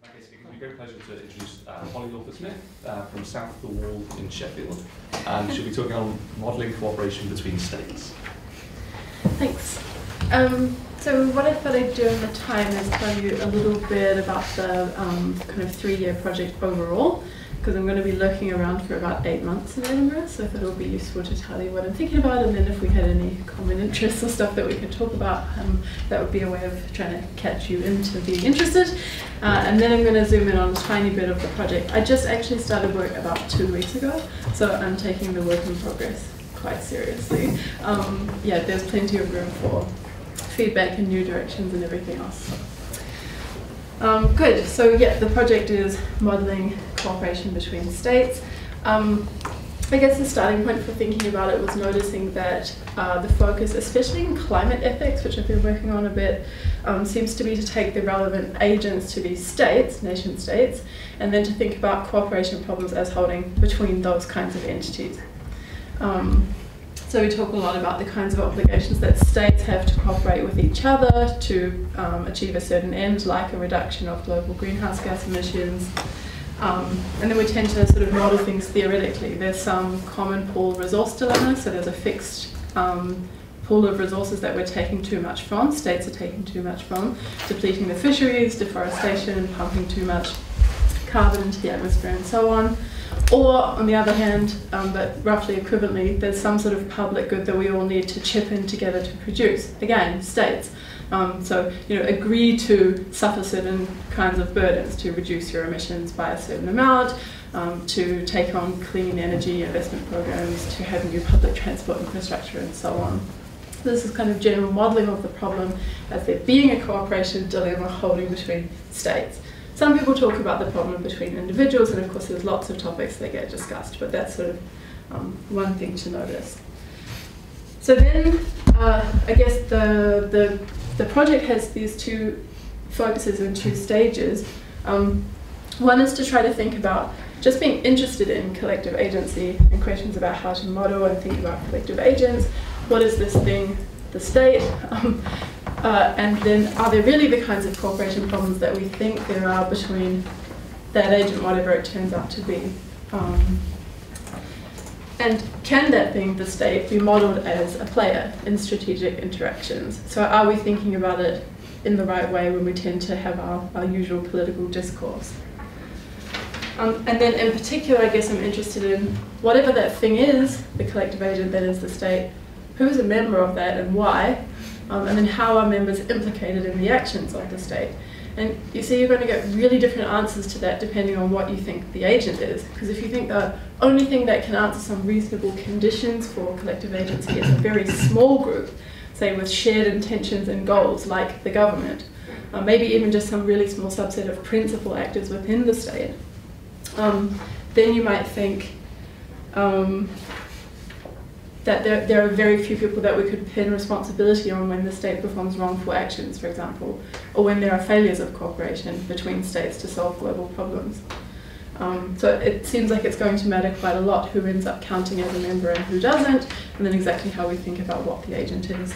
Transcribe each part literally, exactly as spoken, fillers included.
Okay, so it gives me great pleasure to introduce uh, Holly Lawford-Smith uh, from South of the Wall in Sheffield. And she'll be talking on modelling cooperation between states. Thanks. Um, so what I thought I'd do in the time is tell you a little bit about the um, kind of three-year project overall, because I'm going to be looking around for about eight months in Edinburgh, so I thought it would be useful to tell you what I'm thinking about, and then if we had any common interests or stuff that we could talk about, um, that would be a way of trying to catch you into being interested. Uh, and then I'm going to zoom in on a tiny bit of the project. I just actually started work about two weeks ago, so I'm taking the work in progress quite seriously. Um, yeah, there's plenty of room for feedback and new directions and everything else. Um, good, so yeah, the project is modelling cooperation between states. Um, I guess the starting point for thinking about it was noticing that uh, the focus, especially in climate ethics, which I've been working on a bit, um, seems to be to take the relevant agents to be states, nation states, and then to think about cooperation problems as holding between those kinds of entities. Um, So we talk a lot about the kinds of obligations that states have to cooperate with each other to um, achieve a certain end, like a reduction of global greenhouse gas emissions. Um, and then we tend to sort of model things theoretically. There's some common pool resource dilemma, so there's a fixed um, pool of resources that we're taking too much from, states are taking too much from, depleting the fisheries, deforestation, pumping too much carbon into the atmosphere and so on. Or, on the other hand, um, but roughly equivalently, there's some sort of public good that we all need to chip in together to produce. Again, states. Um, so, you know, agree to suffer certain kinds of burdens to reduce your emissions by a certain amount, um, to take on clean energy investment programs, to have new public transport infrastructure and so on. This is kind of general modelling of the problem as there being a cooperation dilemma holding between states. Some people talk about the problem between individuals, and of course there's lots of topics that get discussed, but that's sort of um, one thing to notice. So then, uh, I guess the, the, the project has these two focuses and two stages. Um, one is to try to think about just being interested in collective agency and questions about how to model and think about collective agents. What is this thing, the state? Um, Uh, and then, are there really the kinds of cooperation problems that we think there are between that agent, whatever it turns out to be? Um, and can that thing, the state, be modelled as a player in strategic interactions? So are we thinking about it in the right way when we tend to have our, our usual political discourse? Um, and then in particular, I guess I'm interested in whatever that thing is, the collective agent that is the state, who's a member of that and why? Um, and then how are members implicated in the actions of the state? And you see you're going to get really different answers to that depending on what you think the agent is. Because if you think the only thing that can answer some reasonable conditions for collective agency is a very small group, say with shared intentions and goals like the government, uh, maybe even just some really small subset of principal actors within the state, um, then you might think um, that there, there are very few people that we could pin responsibility on when the state performs wrongful actions, for example, or when there are failures of cooperation between states to solve global problems. Um, so it seems like it's going to matter quite a lot who ends up counting as a member and who doesn't, and then exactly how we think about what the agent is.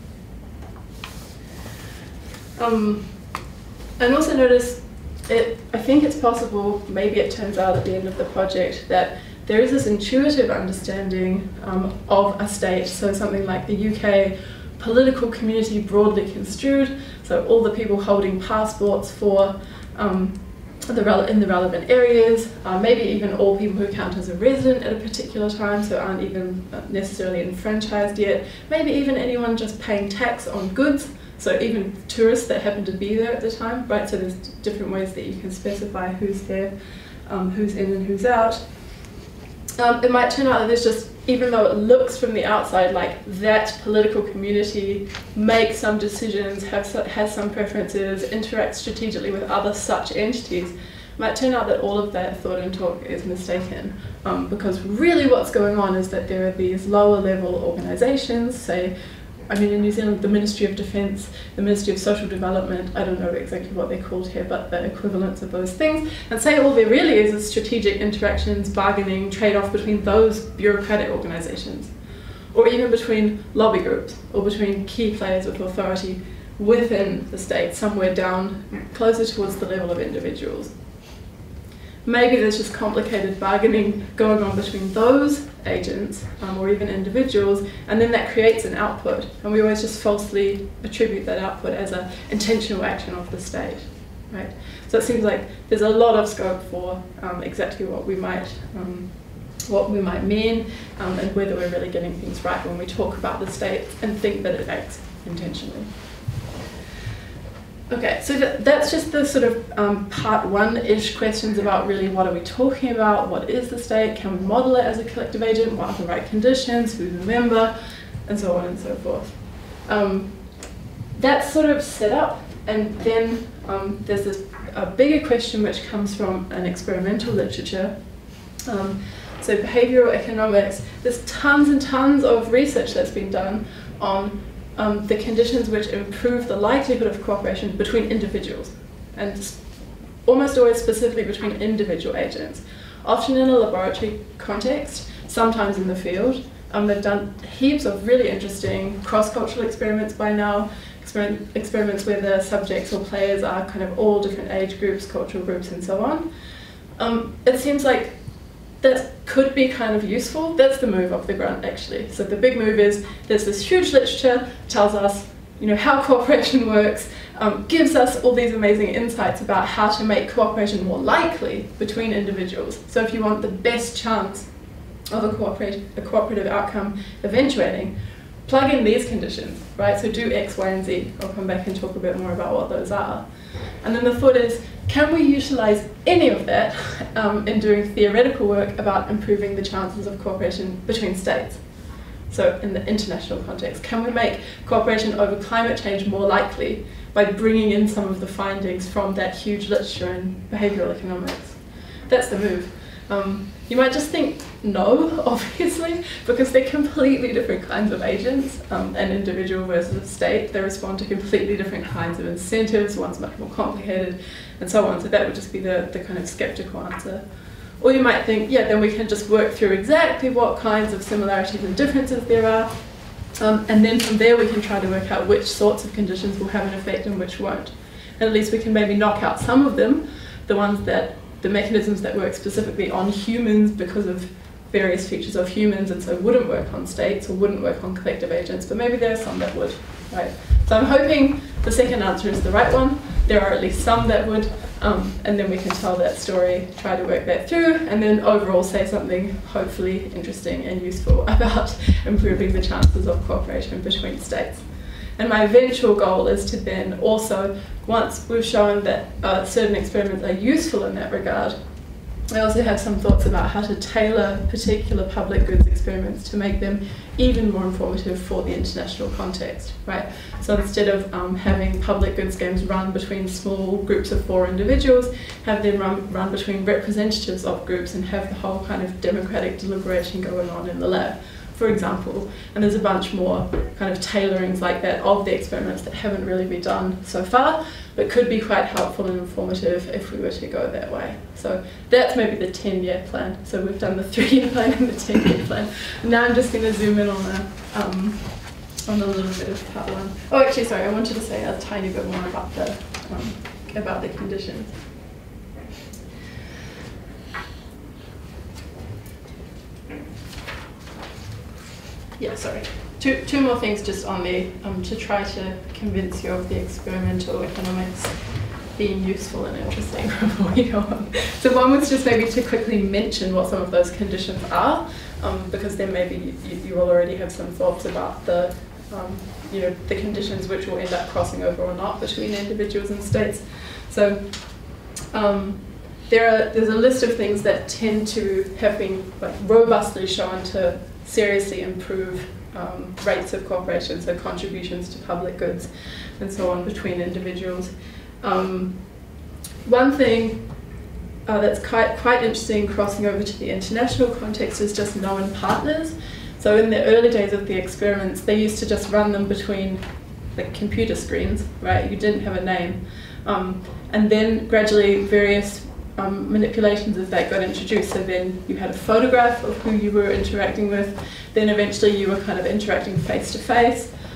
Um, and also notice, it, I think it's possible, maybe it turns out at the end of the project, that there is this intuitive understanding um, of a state, so something like the U K political community broadly construed, so all the people holding passports for um, the rele in the relevant areas, uh, maybe even all people who count as a resident at a particular time, so aren't even necessarily enfranchised yet, maybe even anyone just paying tax on goods, so even tourists that happen to be there at the time, right? So there's different ways that you can specify who's there, um, who's in and who's out. Um, it might turn out that there's just, even though it looks from the outside like that political community makes some decisions, have, has some preferences, interacts strategically with other such entities, it might turn out that all of that thought and talk is mistaken. Um, because really what's going on is that there are these lower level organisations, say, I mean in New Zealand the Ministry of Defence, the Ministry of Social Development, I don't know exactly what they're called here, but the equivalents of those things, and say all there really is is strategic interactions, bargaining, trade-off between those bureaucratic organisations, or even between lobby groups, or between key players with authority within the state, somewhere down, closer towards the level of individuals. Maybe there's just complicated bargaining going on between those agents um, or even individuals, and then that creates an output, and we always just falsely attribute that output as an intentional action of the state, right? So it seems like there's a lot of scope for um, exactly what we might um, what we might mean um, and whether we're really getting things right when we talk about the state and think that it acts intentionally. Okay, so that, that's just the sort of um, part one-ish questions about really what are we talking about, what is the state, can we model it as a collective agent, what are the right conditions, who's a member, and so on and so forth. Um, that's sort of set up, and then um, there's this a bigger question which comes from an experimental literature. Um, so behavioral economics, there's tons and tons of research that's been done on Um, the conditions which improve the likelihood of cooperation between individuals, and almost always specifically between individual agents, often in a laboratory context, sometimes in the field. Um, they've done heaps of really interesting cross-cultural experiments by now, exper experiments where the subjects or players are kind of all different age groups, cultural groups, and so on. Um, it seems like that could be kind of useful. That's the move of the grant, actually. So the big move is there's this huge literature, tells us, you know, how cooperation works, um, gives us all these amazing insights about how to make cooperation more likely between individuals. So if you want the best chance of a, cooperate, a cooperative outcome eventuating, plug in these conditions, right? So do X, Y, and Z. I'll come back and talk a bit more about what those are. And then the thought is, can we utilize any of that um, in doing theoretical work about improving the chances of cooperation between states? So in the international context, can we make cooperation over climate change more likely by bringing in some of the findings from that huge literature in behavioral economics? That's the move. Um, you might just think no, obviously, because they're completely different kinds of agents, um, an individual versus a state. They respond to completely different kinds of incentives, one's much more complicated, and so on. So that would just be the, the kind of skeptical answer. Or you might think, yeah, then we can just work through exactly what kinds of similarities and differences there are, um, and then from there we can try to work out which sorts of conditions will have an effect and which won't. And at least we can maybe knock out some of them, the ones that the mechanisms that work specifically on humans because of various features of humans, and so wouldn't work on states or wouldn't work on collective agents, but maybe there are some that would, right? So I'm hoping the second answer is the right one. There are at least some that would, um, and then we can tell that story, try to work that through, and then overall say something hopefully interesting and useful about improving the chances of cooperation between states. And my eventual goal is to then also, once we've shown that uh, certain experiments are useful in that regard, I also have some thoughts about how to tailor particular public goods experiments to make them even more informative for the international context, right? So instead of um, having public goods games run between small groups of four individuals, have them run, run between representatives of groups and have the whole kind of democratic deliberation going on in the lab, for example. And there's a bunch more kind of tailorings like that of the experiments that haven't really been done so far, but could be quite helpful and informative if we were to go that way. So that's maybe the ten-year plan. So we've done the three-year plan and the ten-year plan. And now I'm just going to zoom in on a, um, on a little bit of part one. Oh, actually, sorry, I wanted to say a tiny bit more about the, um, about the conditions. Yeah, sorry. Two, two more things just on the, um, to try to convince you of the experimental economics being useful and interesting before we go on. So one was just maybe to quickly mention what some of those conditions are, um, because then maybe you, you will already have some thoughts about the, um, you know, the conditions which will end up crossing over or not between individuals and states. So um, there are, there's a list of things that tend to have been like robustly shown to seriously improve um, rates of cooperation, so contributions to public goods and so on between individuals. Um, one thing uh, that's quite, quite interesting crossing over to the international context is just known partners. So in the early days of the experiments, they used to just run them between like computer screens, right? You didn't have a name. Um, and then gradually various Um, manipulations of that got introduced. So then you had a photograph of who you were interacting with, then eventually you were kind of interacting face to face,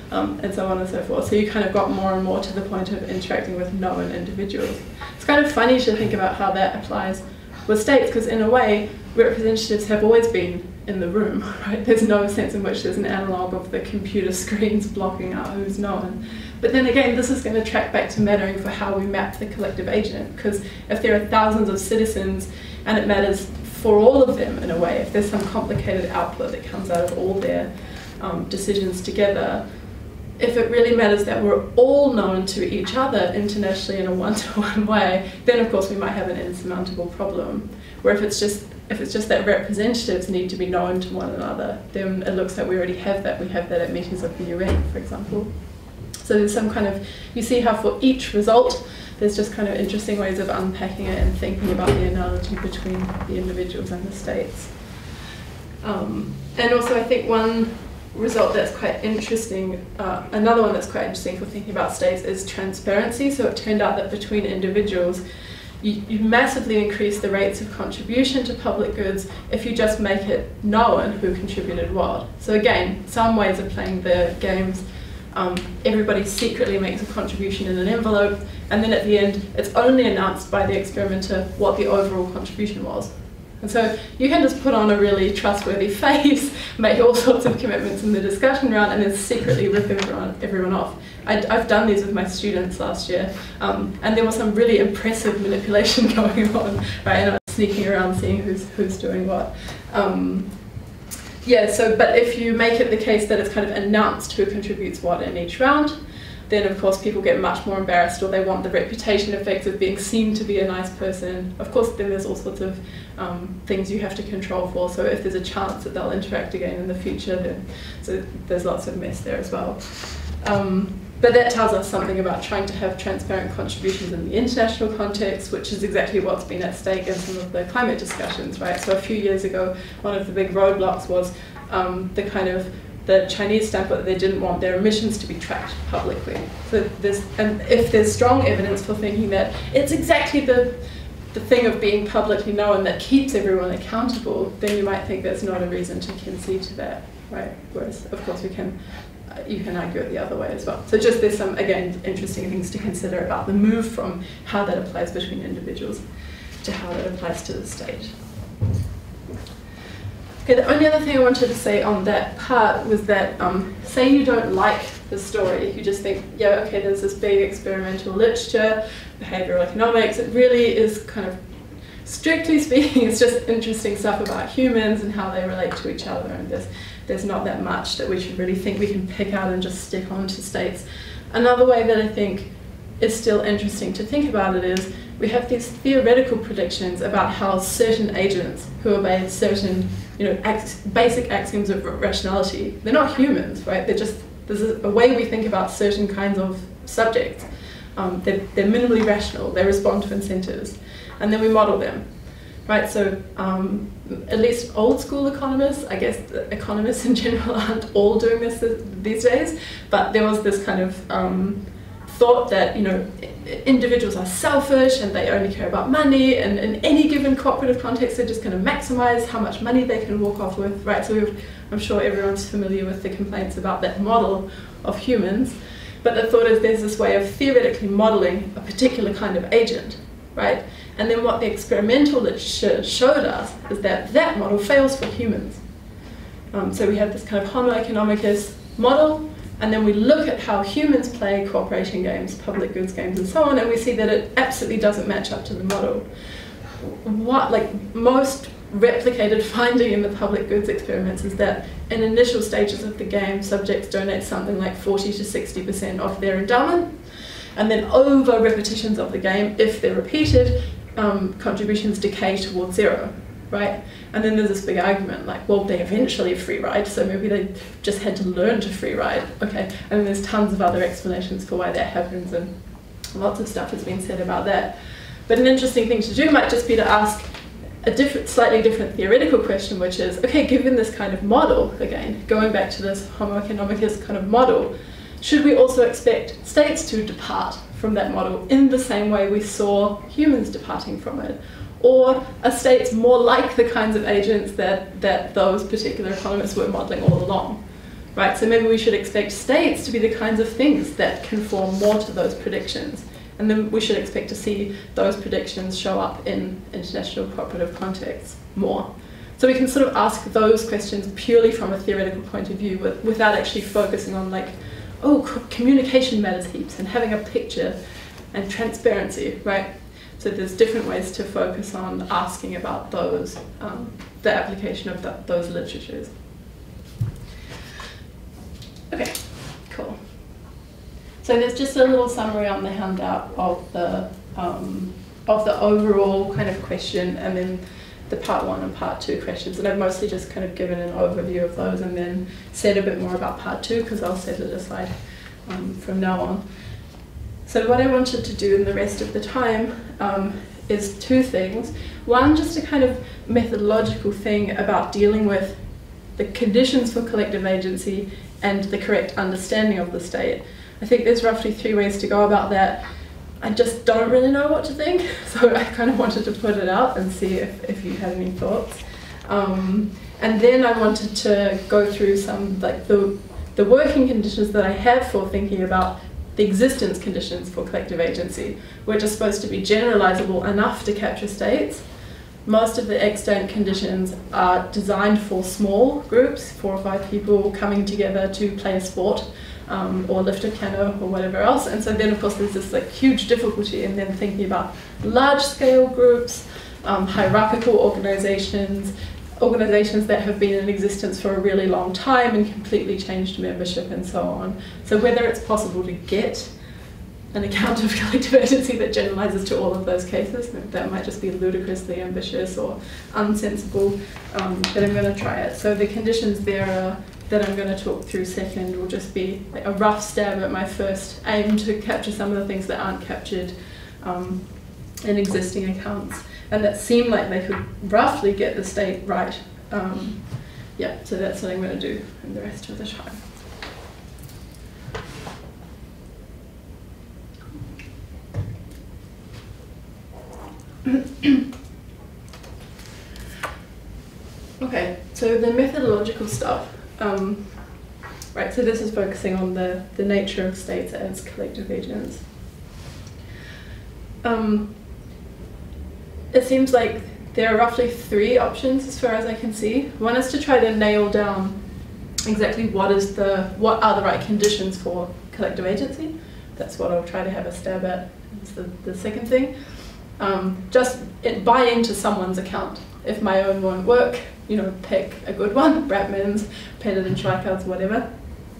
um, and so on and so forth. So you kind of got more and more to the point of interacting with known individuals. It's kind of funny to think about how that applies with states, because in a way, representatives have always been in the room, right? There's no sense in which there's an analogue of the computer screens blocking out who's known. But then again, this is going to track back to mattering for how we map the collective agent, because if there are thousands of citizens and it matters for all of them in a way, if there's some complicated output that comes out of all their um, decisions together, if it really matters that we're all known to each other internationally in a one-to-one way, then of course we might have an insurmountable problem. Where if it's just if it's just that representatives need to be known to one another, then it looks like we already have that. We have that at meetings of the U N, for example. So there's some kind of, you see how for each result, there's just kind of interesting ways of unpacking it and thinking about the analogy between the individuals and the states. Um, and also I think one result that's quite interesting, uh, another one that's quite interesting for thinking about states is transparency. So it turned out that between individuals, you, you massively increase the rates of contribution to public goods if you just make it known who contributed what. So again, some ways of playing the games, um, everybody secretly makes a contribution in an envelope, and then at the end, it's only announced by the experimenter what the overall contribution was. And so you can just put on a really trustworthy face, make all sorts of commitments in the discussion round, and then secretly rip everyone, everyone off. I'd, I've done these with my students last year, um, and there was some really impressive manipulation going on, right? And I was sneaking around seeing who's, who's doing what. Um, yeah, so, but if you make it the case that it's kind of announced who contributes what in each round, then of course people get much more embarrassed, or they want the reputation effect of being seen to be a nice person. Of course then there's all sorts of um, things you have to control for, so if there's a chance that they'll interact again in the future, then so there's lots of mess there as well. Um, but that tells us something about trying to have transparent contributions in the international context, which is exactly what's been at stake in some of the climate discussions, right? So a few years ago, one of the big roadblocks was um, the kind of the Chinese standpoint that they didn't want their emissions to be tracked publicly. So there's, and if there's strong evidence for thinking that it's exactly the, the thing of being publicly known that keeps everyone accountable, then you might think there's not a reason to concede to that, right? Whereas, of course, we can, uh, you can argue it the other way as well. So just there's some, again, interesting things to consider about the move from how that applies between individuals to how that applies to the state. Okay, the only other thing I wanted to say on that part was that, um, say you don't like the story, you just think, yeah, okay, there's this big experimental literature, behavioral economics, it really is kind of, strictly speaking, it's just interesting stuff about humans and how they relate to each other, and there's, there's not that much that we should really think we can pick out and just stick onto states. Another way that I think is still interesting to think about it is, we have these theoretical predictions about how certain agents who obey certain, you know, ax basic axioms of rationality, they're not humans, right? They're just, there's a, a way we think about certain kinds of subjects. Um, they're, they're minimally rational, they respond to incentives, and then we model them, right? So um, at least old school economists, I guess economists in general aren't all doing this these days, but there was this kind of um, thought that, you know, individuals are selfish and they only care about money, and in any given cooperative context they're just going to maximize how much money they can walk off with, right? So we've, I'm sure everyone's familiar with the complaints about that model of humans, but the thought is there's this way of theoretically modeling a particular kind of agent, right? And then what the experimental literature showed us is that that model fails for humans. Um, so we have this kind of Homo economicus model, and then we look at how humans play cooperation games, public goods games, and so on, and we see that it absolutely doesn't match up to the model. What, like most replicated finding in the public goods experiments is that in initial stages of the game, subjects donate something like forty to sixty percent of their endowment, and then over repetitions of the game, if they're repeated, um, contributions decay towards zero. Right? And then there's this big argument, like, well, they eventually free ride, so maybe they just had to learn to free ride. Okay, and then there's tons of other explanations for why that happens, and lots of stuff has been said about that. But an interesting thing to do might just be to ask a different, slightly different theoretical question, which is, okay, given this kind of model, again, going back to this Homo economicus kind of model, should we also expect states to depart from that model in the same way we saw humans departing from it? Or are states more like the kinds of agents that, that those particular economists were modelling all along? right? So maybe we should expect states to be the kinds of things that conform more to those predictions. And then we should expect to see those predictions show up in international cooperative contexts more. So we can sort of ask those questions purely from a theoretical point of view with, without actually focusing on like, oh, communication matters heaps and having a picture and transparency, right? So there's different ways to focus on asking about those, um, the application of the, those literatures. Okay, cool. So there's just a little summary on the handout of the um, of the overall kind of question, and then the part one and part two questions. And I've mostly just kind of given an overview of those, and then said a bit more about part two because I'll set it aside um, from now on. So what I wanted to do in the rest of the time um, is two things. One, just a kind of methodological thing about dealing with the conditions for collective agency and the correct understanding of the state. I think there's roughly three ways to go about that. I just don't really know what to think, so I kind of wanted to put it out and see if, if you had any thoughts. Um, and then I wanted to go through some, like the, the working conditions that I have for thinking about the existence conditions for collective agency, which are supposed to be generalizable enough to capture states. Most of the extant conditions are designed for small groups, four or five people coming together to play a sport um, or lift a piano or whatever else. And so then of course there's this like huge difficulty in then thinking about large scale groups, um, hierarchical organizations, organizations that have been in existence for a really long time and completely changed membership and so on. So whether it's possible to get an account of collective agency that generalizes to all of those cases, that might just be ludicrously ambitious or unsensible, um, but I'm going to try it. So the conditions there are, that I'm going to talk through second will just be like a rough stab at my first aim to capture some of the things that aren't captured um, in existing accounts and that seem like they could roughly get the state right. Um, yeah, so that's what I'm going to do in the rest of the time. Okay, so the methodological stuff, um, right, so this is focusing on the, the nature of states as collective agents. Um, it seems like there are roughly three options as far as I can see. One is to try to nail down exactly what is the, what are the right conditions for collective agency. That's what I'll try to have a stab at. That's the, the second thing. Um, just it, buy into someone's account. If my own won't work, you know, pick a good one, Bratman's, Pettit and Schweikard's, whatever.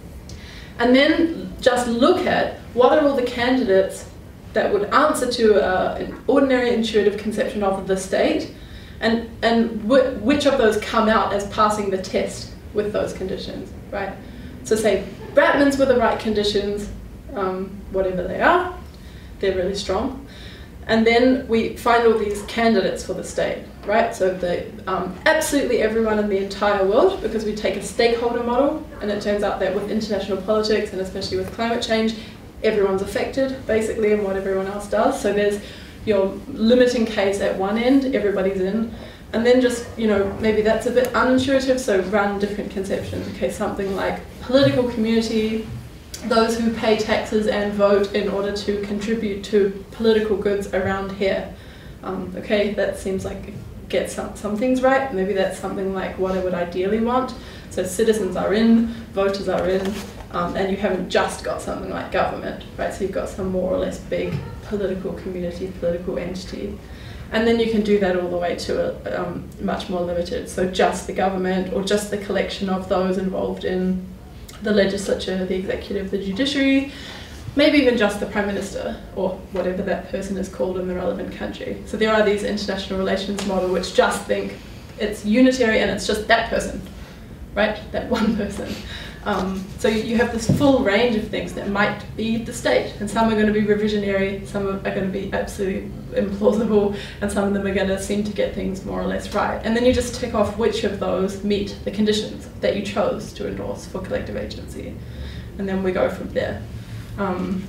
And then just look at what are all the candidates that would answer to uh, an ordinary intuitive conception of the state, and, and wh which of those come out as passing the test with those conditions, right? So say Bratman's were the right conditions, um, whatever they are, they're really strong. And then we find all these candidates for the state, right? So the, um, absolutely everyone in the entire world, because we take a stakeholder model, and it turns out that with international politics, and especially with climate change, everyone's affected, basically, in what everyone else does. So there's your limiting case at one end, everybody's in. And then just, you know, maybe that's a bit unintuitive, so run different conceptions. Okay, something like political community, those who pay taxes and vote in order to contribute to political goods around here. Um, okay, that seems like it gets some, some things right. Maybe that's something like what I would ideally want. So citizens are in, voters are in, um, and you haven't just got something like government, right? So you've got some more or less big political community, political entity. And then you can do that all the way to a um, much more limited. So just the government or just the collection of those involved in the legislature, the executive, the judiciary, maybe even just the prime minister or whatever that person is called in the relevant country. So there are these international relations model which just think it's unitary and it's just that person, right? That one person. Um, so you have this full range of things that might be the state, and some are going to be revisionary, some are going to be absolutely implausible, and some of them are going to seem to get things more or less right. And then you just tick off which of those meet the conditions that you chose to endorse for collective agency, and then we go from there. Um,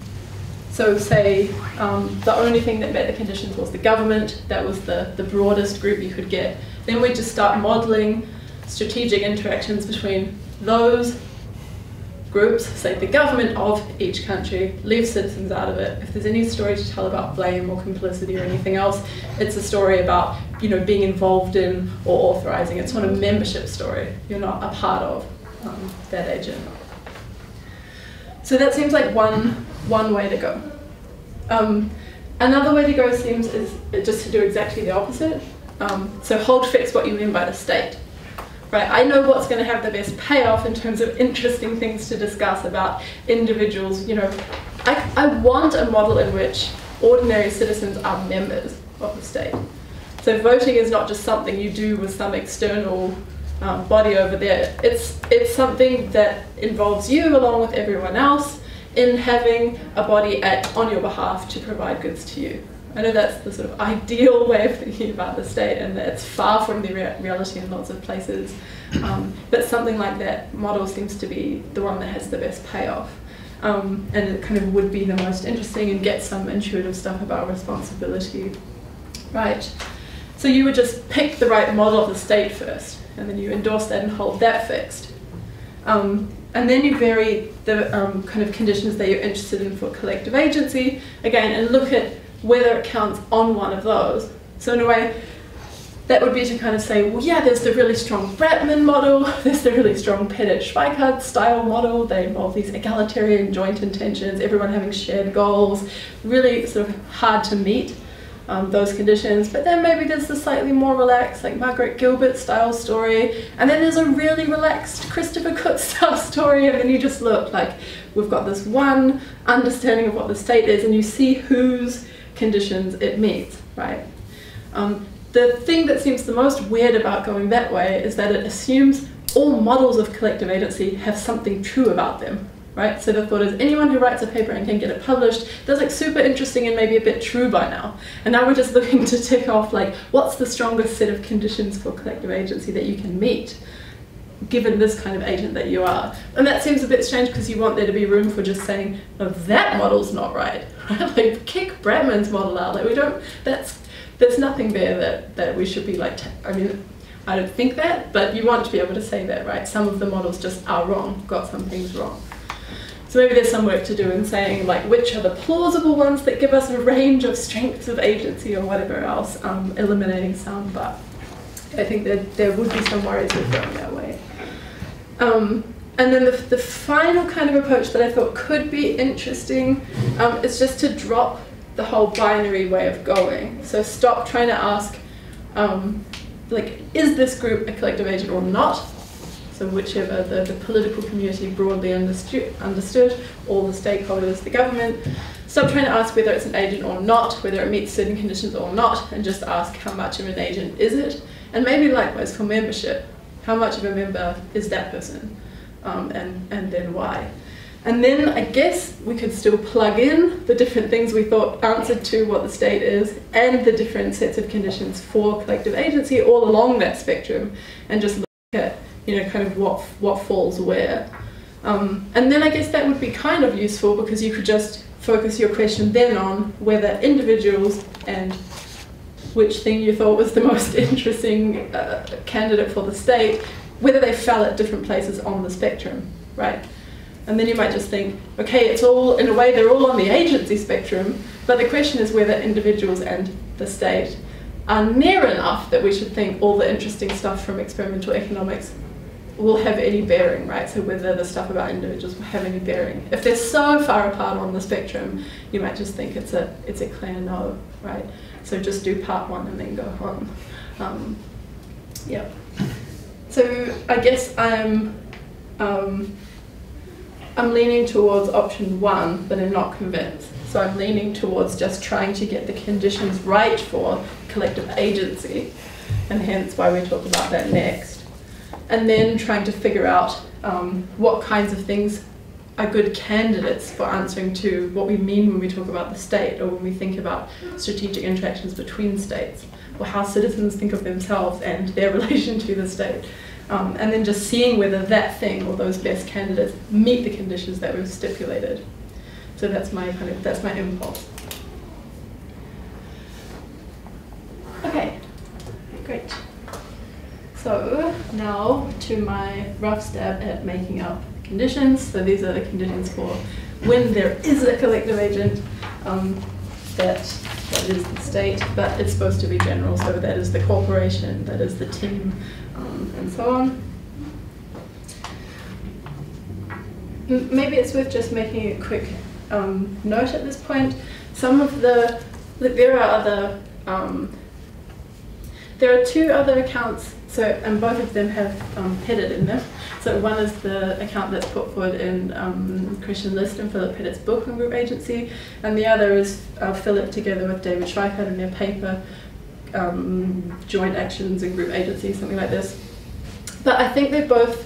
so say um, the only thing that met the conditions was the government, that was the, the broadest group you could get. Then we just start modeling strategic interactions between those groups, say the government of each country, leave citizens out of it. If there's any story to tell about blame or complicity or anything else, it's a story about, you know, being involved in or authorizing. It's not a membership story. You're not a part of um, that agent. So that seems like one, one way to go. Um, another way to go seems is just to do exactly the opposite. Um, so hold fixed what you mean by the state. Right, I know what's going to have the best payoff in terms of interesting things to discuss about individuals. You know, I, I want a model in which ordinary citizens are members of the state. So voting is not just something you do with some external um, body over there. It's, it's something that involves you along with everyone else in having a body act on your behalf to provide goods to you. I know that's the sort of ideal way of thinking about the state, and it's far from the rea reality in lots of places. Um, but something like that model seems to be the one that has the best payoff. Um, and it kind of would be the most interesting and get some intuitive stuff about responsibility. Right. So you would just pick the right model of the state first, and then you endorse that and hold that fixed. Um, and then you vary the um, kind of conditions that you're interested in for collective agency, again, and look at whether it counts on one of those. So in a way, that would be to kind of say, well, yeah, there's the really strong Bratman model, there's the really strong Pettit-Schweikart style model. They involve these egalitarian joint intentions, everyone having shared goals, really sort of hard to meet um, those conditions. But then maybe there's the slightly more relaxed, like Margaret Gilbert style story, and then there's a really relaxed Christopher Cooke style story, and then you just look like we've got this one understanding of what the state is, and you see whose conditions it meets, right? Um, the thing that seems the most weird about going that way is that it assumes all models of collective agency have something true about them, right? So the thought is anyone who writes a paper and can get it published, that's like super interesting and maybe a bit true by now. And now we're just looking to tick off like, what's the strongest set of conditions for collective agency that you can meet, given this kind of agent that you are. And that seems a bit strange because you want there to be room for just saying, oh, that model's not right. Like, kick Bratman's model out. Like, we don't, that's, there's nothing there that, that we should be like, t I mean, I don't think that, but you want to be able to say that, right? Some of the models just are wrong, got some things wrong. So maybe there's some work to do in saying, like, which are the plausible ones that give us a range of strengths of agency or whatever else, um, eliminating some, but I think that there would be some worries with going that way. Um, and then the, the final kind of approach that I thought could be interesting um, is just to drop the whole binary way of going. So stop trying to ask, um, like, is this group a collective agent or not? So whichever the, the political community broadly understood, understood, all the stakeholders, the government. Stop trying to ask whether it's an agent or not, whether it meets certain conditions or not, and just ask how much of an agent is it? And maybe likewise for membership. How much of a member is that person, um, and, and then why? And then I guess we could still plug in the different things we thought answered to what the state is and the different sets of conditions for collective agency all along that spectrum, and just look at, you know, kind of what, what falls where. Um, and then I guess that would be kind of useful because you could just focus your question then on whether individuals and which thing you thought was the most interesting uh, candidate for the state, whether they fell at different places on the spectrum, right? And then you might just think, okay, it's all, in a way, they're all on the agency spectrum, but the question is whether individuals and the state are near enough that we should think all the interesting stuff from experimental economics will have any bearing, right? So whether the stuff about individuals will have any bearing. If they're so far apart on the spectrum, you might just think it's a, it's a clear no, right? So just do part one and then go home. Um, yeah. So I guess I'm, um, I'm leaning towards option one, but I'm not convinced. So I'm leaning towards just trying to get the conditions right for collective agency, and hence why we talk about that next. And then trying to figure out um, what kinds of things are good candidates for answering to what we mean when we talk about the state, or when we think about strategic interactions between states, or how citizens think of themselves and their relation to the state. Um, and then just seeing whether that thing or those best candidates meet the conditions that we've stipulated. So that's my kind of, that's my impulse. Okay, great. So now to my rough stab at making up conditions. So these are the conditions for when there is a collective agent um, that, that is the state, but it's supposed to be general. So that is the corporation, that is the team, um, and so on. M maybe it's worth just making a quick um, note at this point. Some of the, look, there are other, um, there are two other accounts, so, and both of them have um, Pettit in them. So one is the account that's put forward in um, Christian List and Philip Pettit's book on group agency, and the other is uh, Philip together with David Schweikart in their paper, um, Joint Actions and Group Agency, something like this. But I think they both,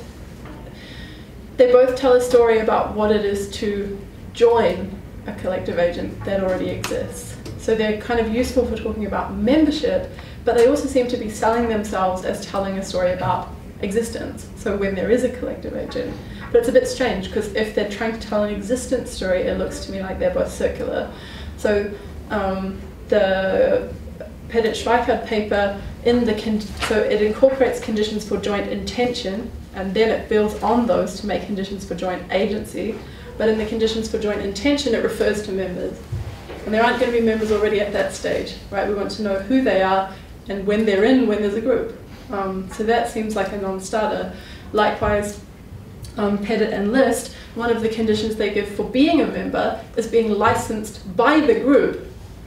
they both tell a story about what it is to join a collective agent that already exists. So they're kind of useful for talking about membership, but they also seem to be selling themselves as telling a story about existence, so when there is a collective agent. But it's a bit strange, because if they're trying to tell an existence story, it looks to me like they're both circular. So um, the Pettit-Schweikart paper, in the con so it incorporates conditions for joint intention, and then it builds on those to make conditions for joint agency. But in the conditions for joint intention, it refers to members. And there aren't going to be members already at that stage, right? We want to know who they are and when they're in, when there's a group. Um, so that seems like a non-starter. Likewise, um, Pettit and List, one of the conditions they give for being a member is being licensed by the group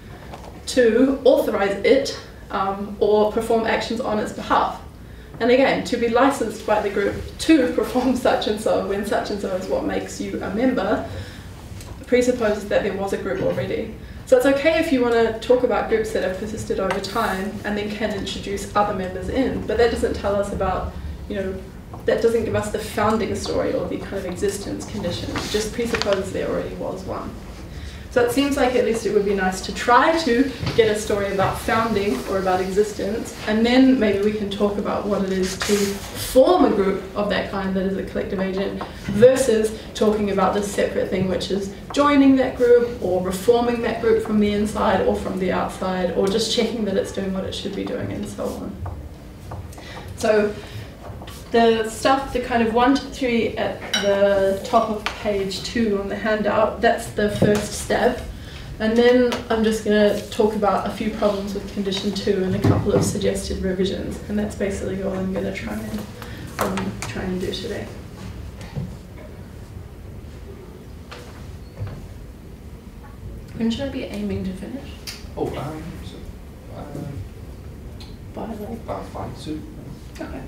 to authorize it um, or perform actions on its behalf. And again, to be licensed by the group to perform such and so, when such and so is what makes you a member, presupposes that there was a group already. So it's okay if you want to talk about groups that have persisted over time and then can introduce other members in, but that doesn't tell us about, you know, that doesn't give us the founding story or the kind of existence condition. It just presupposes there already was one. So it seems like at least it would be nice to try to get a story about founding or about existence, and then maybe we can talk about what it is to form a group of that kind that is a collective agent, versus talking about this separate thing, which is joining that group or reforming that group from the inside or from the outside, or just checking that it's doing what it should be doing, and so on. So the stuff, the kind of one to three at the top of page two on the handout, that's the first step. And then I'm just going to talk about a few problems with condition two and a couple of suggested revisions. And that's basically all I'm going to try and, um, try and do today. When should I be aiming to finish? Oh, um, so, um, By like? about five soon. Okay.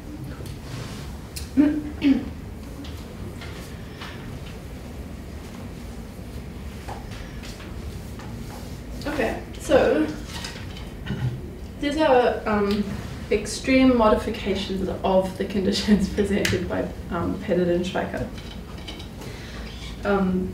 Okay, so these are um, extreme modifications of the conditions presented by um, Pettit and Schweikart. Um,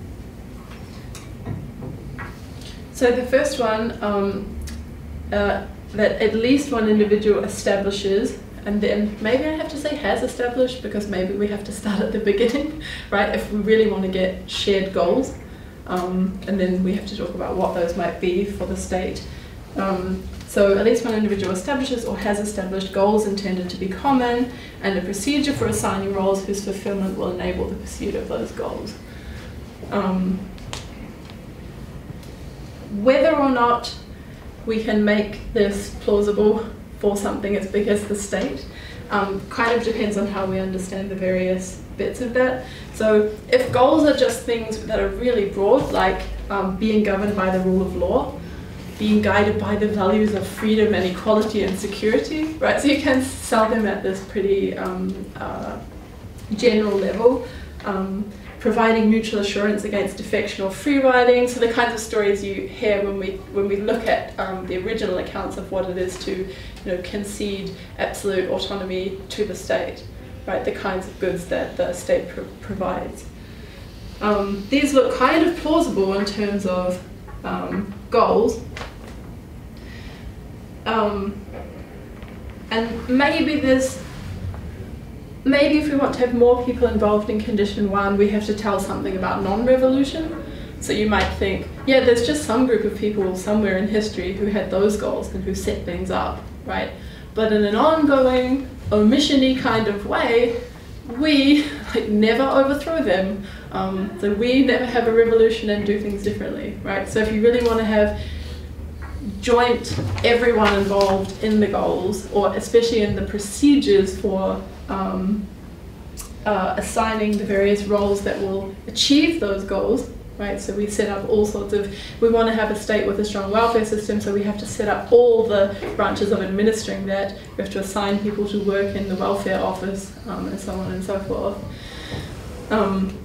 so the first one, um, uh, that at least one individual establishes, and then maybe I have to say has established, because maybe we have to start at the beginning, right? If we really want to get shared goals, um, and then we have to talk about what those might be for the state. Um, so at least one individual establishes or has established goals intended to be common, and a procedure for assigning roles whose fulfillment will enable the pursuit of those goals. Um, whether or not we can make this plausible for something as big as the state um, kind of depends on how we understand the various bits of that. So if goals are just things that are really broad, like um, being governed by the rule of law, being guided by the values of freedom and equality and security, right? So you can sell them at this pretty um, uh, general level. Um, providing mutual assurance against defection or free riding, so the kinds of stories you hear when we when we look at um, the original accounts of what it is to, you know, concede absolute autonomy to the state, right? The kinds of goods that the state pro provides. Um, these look kind of plausible in terms of um, goals, um, and maybe there's. Maybe if we want to have more people involved in condition one, we have to tell something about non-revolution. So you might think, yeah, there's just some group of people somewhere in history who had those goals and who set things up, right? But in an ongoing, omission-y kind of way, we like never overthrow them. Um, so we never have a revolution and do things differently, right? So if you really want to have joint everyone involved in the goals, or especially in the procedures for um, uh, assigning the various roles that will achieve those goals, right? So we set up all sorts of, we want to have a state with a strong welfare system, so we have to set up all the branches of administering that. We have to assign people to work in the welfare office, um, and so on and so forth. Um,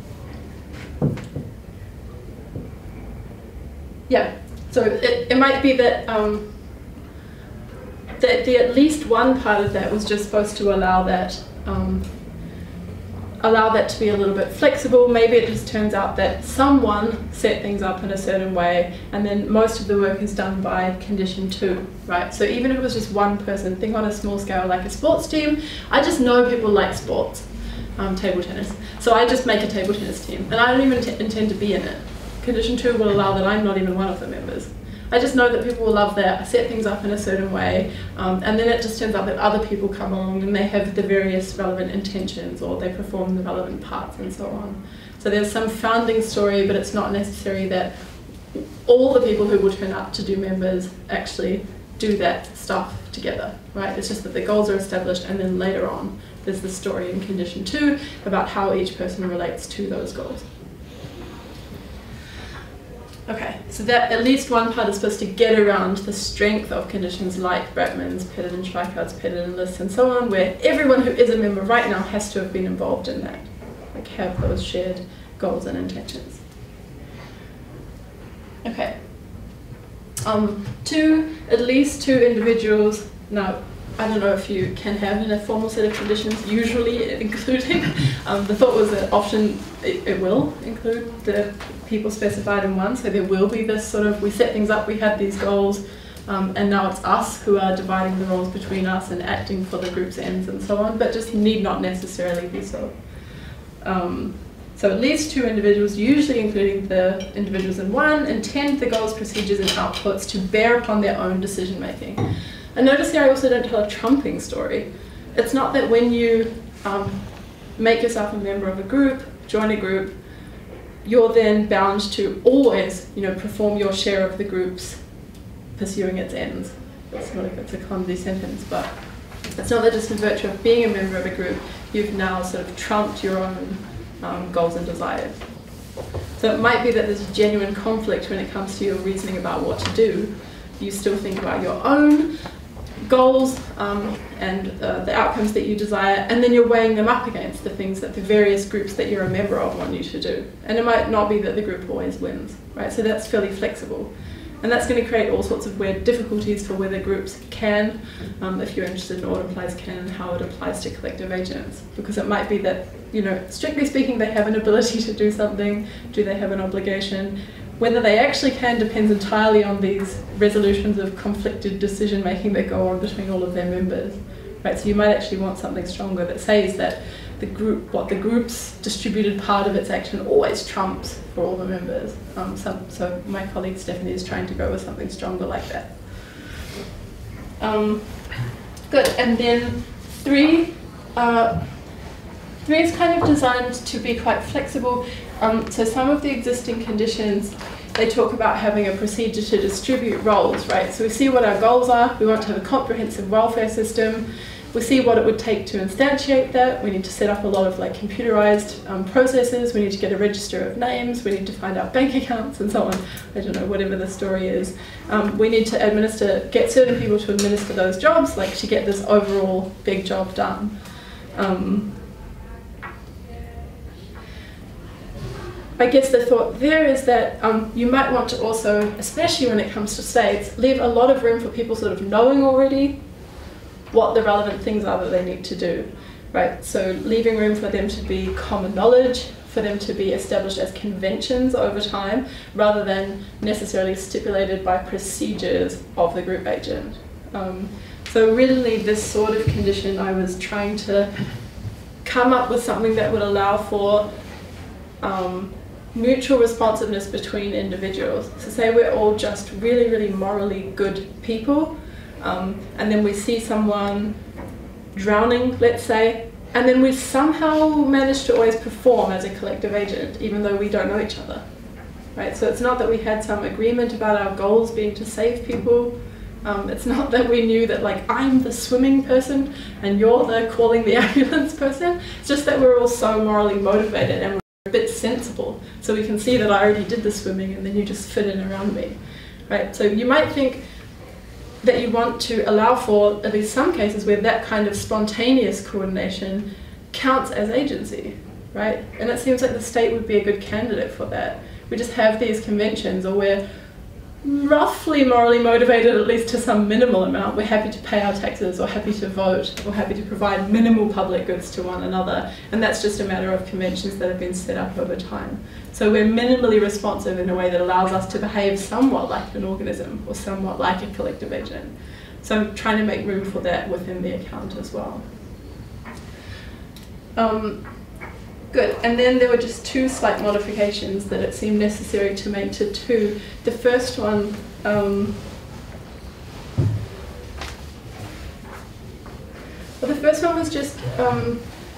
yeah, so it, it might be that, um, that the at least one part of that was just supposed to allow that um, allow that to be a little bit flexible. Maybe it just turns out that someone set things up in a certain way, and then most of the work is done by condition two, right? So even if it was just one person, think on a small scale like a sports team. I just know people like sports, um, table tennis. So I just make a table tennis team, and I don't even t intend to be in it. Condition two will allow that I'm not even one of the members. I just know that people will love that. I set things up in a certain way, um, and then it just turns out that other people come along and they have the various relevant intentions, or they perform the relevant parts and so on. So there's some founding story, but it's not necessary that all the people who will turn up to do members actually do that stuff together, right? It's just that the goals are established, and then later on there's the story in condition two about how each person relates to those goals. Okay, so that at least one part is supposed to get around the strength of conditions like Bratman's, pitted and strikeouts, pitted and lists, and so on, where everyone who is a member right now has to have been involved in that, like have those shared goals and intentions. Okay, um, two, at least two individuals. Now, I don't know if you can have in a formal set of conditions, usually including. Um, the thought was that often it, it will include the people specified in one, so there will be this sort of, we set things up, we had these goals, um, and now it's us who are dividing the roles between us and acting for the group's ends and so on, but just need not necessarily be so. Um, so at least two individuals, usually including the individuals in one, intend the goals, procedures, and outputs to bear upon their own decision making. And notice here I also don't tell a trumping story. It's not that when you um, make yourself a member of a group, join a group, you're then bound to always, you know, perform your share of the group's pursuing its ends. It's not if it's a clumsy sentence, but it's not that just in virtue of being a member of a group, you've now sort of trumped your own um, goals and desires. So it might be that there's a genuine conflict when it comes to your reasoning about what to do. You still think about your own goals um, and uh, the outcomes that you desire, and then you're weighing them up against the things that the various groups that you're a member of want you to do. And it might not be that the group always wins, right? So that's fairly flexible. And that's going to create all sorts of weird difficulties for whether groups can, um, if you're interested in what implies can and how it applies to collective agents. Because it might be that, you know, strictly speaking, they have an ability to do something. Do they have an obligation? Whether they actually can depends entirely on these resolutions of conflicted decision making that go on between all of their members. Right? So you might actually want something stronger that says that the group, what the group's distributed part of its action always trumps for all the members. Um, so, so my colleague Stephanie is trying to go with something stronger like that. Um, good, and then three, uh, three is kind of designed to be quite flexible. Um, so some of the existing conditions, they talk about having a procedure to distribute roles, right? So we see what our goals are, we want to have a comprehensive welfare system, we see what it would take to instantiate that, we need to set up a lot of like computerized um, processes, we need to get a register of names, we need to find out bank accounts and so on, I don't know, whatever the story is. Um, we need to administer, get certain people to administer those jobs, like to get this overall big job done. Um, I guess the thought there is that um, you might want to also, especially when it comes to states, leave a lot of room for people sort of knowing already what the relevant things are that they need to do, right? So leaving room for them to be common knowledge, for them to be established as conventions over time, rather than necessarily stipulated by procedures of the group agent. Um, so really this sort of condition, I was trying to come up with something that would allow for um, mutual responsiveness between individuals. So say we're all just really, really morally good people, um, and then we see someone drowning, let's say, and then we somehow manage to always perform as a collective agent, even though we don't know each other. Right? So it's not that we had some agreement about our goals being to save people. Um, it's not that we knew that, like, I'm the swimming person and you're the calling the ambulance person. It's just that we're all so morally motivated and we're a bit sensible. So we can see that I already did the swimming and then you just fit in around me. Right? So you might think that you want to allow for at least some cases where that kind of spontaneous coordination counts as agency. Right? And it seems like the state would be a good candidate for that. We just have these conventions, or we're roughly morally motivated, at least to some minimal amount. We're happy to pay our taxes, or happy to vote, or happy to provide minimal public goods to one another. And that's just a matter of conventions that have been set up over time. So we're minimally responsive in a way that allows us to behave somewhat like an organism, or somewhat like a collective agent. So I'm trying to make room for that within the account as well. Um, Good, and then there were just two slight modifications that it seemed necessary to make to two. The first one, um, well, the first one was just um,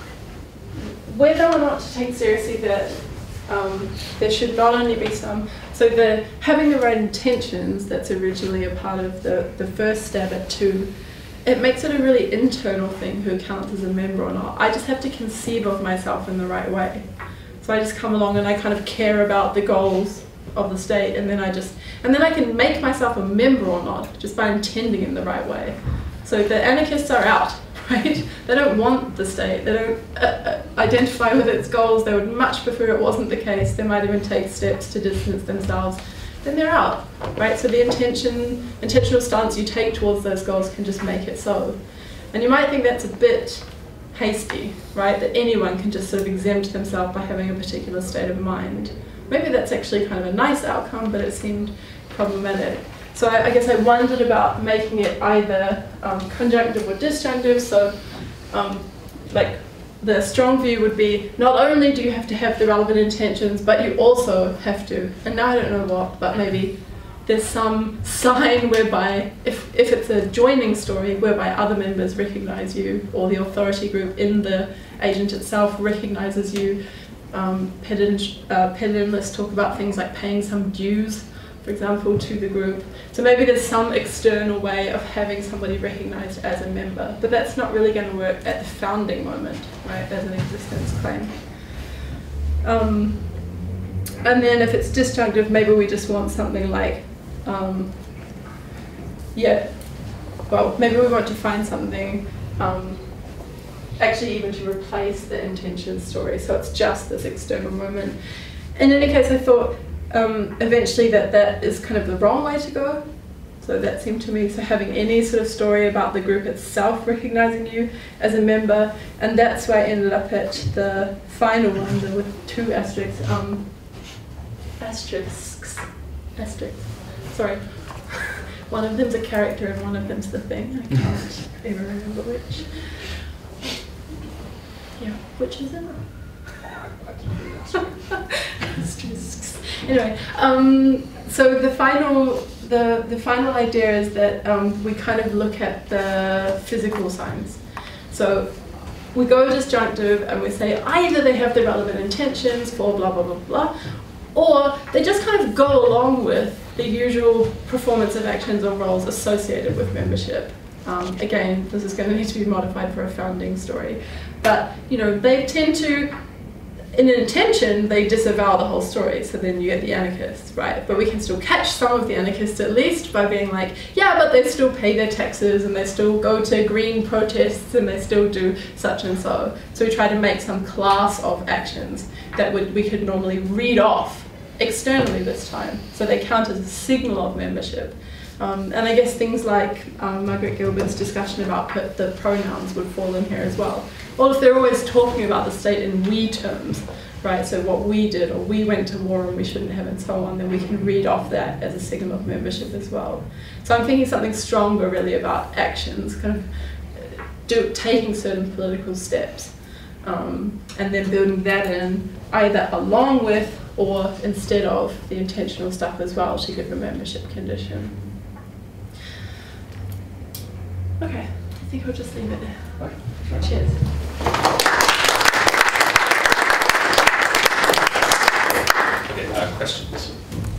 whether or not to take seriously that um, there should not only be some, so the having the right intentions, that's originally a part of the, the first stab at two. It makes it a really internal thing who counts as a member or not. I just have to conceive of myself in the right way. So I just come along and I kind of care about the goals of the state, and then I just, and then I can make myself a member or not just by intending in the right way. So the anarchists are out, right? They don't want the state. They don't uh, uh, identify with its goals. They would much prefer it wasn't the case. They might even take steps to distance themselves. Then they're out, right? So the intention, intentional stance you take towards those goals can just make it so. And you might think that's a bit hasty, right? That anyone can just sort of exempt themselves by having a particular state of mind. Maybe that's actually kind of a nice outcome, but it seemed problematic. So I, I guess I wondered about making it either um, conjunctive or disjunctive. So um, like, the strong view would be, not only do you have to have the relevant intentions, but you also have to, and now I don't know what, but maybe there's some sign whereby, if, if it's a joining story, whereby other members recognize you, or the authority group in the agent itself recognizes you. Um, uh, pedantalists talk about things like paying some dues, for example, to the group. So maybe there's some external way of having somebody recognized as a member, but that's not really going to work at the founding moment, right, as an existence claim. Um, and then if it's disjunctive, maybe we just want something like, um, yeah, well, maybe we want to find something, um, actually even to replace the intention story, so it's just this external moment. In any case, I thought, Um, eventually that that is kind of the wrong way to go. So that seemed to me, so having any sort of story about the group itself recognizing you as a member, and that's why I ended up at the final one, the, with two asterisks, um, asterisks, asterisks, sorry. One of them's a character and one of them's the thing. I can't ever remember which. Yeah, which is it? Asterisks. Anyway, um, so the final, the, the final idea is that um, we kind of look at the physical signs. So we go disjunctive and we say either they have the relevant intentions for blah, blah, blah, blah, or they just kind of go along with the usual performance of actions or roles associated with membership. Um, again, this is going to need to be modified for a founding story. But, you know, they tend to, in an intention, they disavow the whole story, so then you get the anarchists, right? But we can still catch some of the anarchists at least by being like, yeah, but they still pay their taxes and they still go to green protests and they still do such and so. So we try to make some class of actions that would, we could normally read off externally this time, so they count as a signal of membership. Um, and I guess things like um, Margaret Gilbert's discussion about the pronouns would fall in here as well. Or if they're always talking about the state in we terms, right, so what we did, or we went to war and we shouldn't have, and so on, then we can read off that as a signal of membership as well. So I'm thinking something stronger really about actions, kind of do, taking certain political steps, um, and then building that in either along with or instead of the intentional stuff as well to give a membership condition. Okay, I think I'll just leave it there. Okay. Cheers. uh, questions?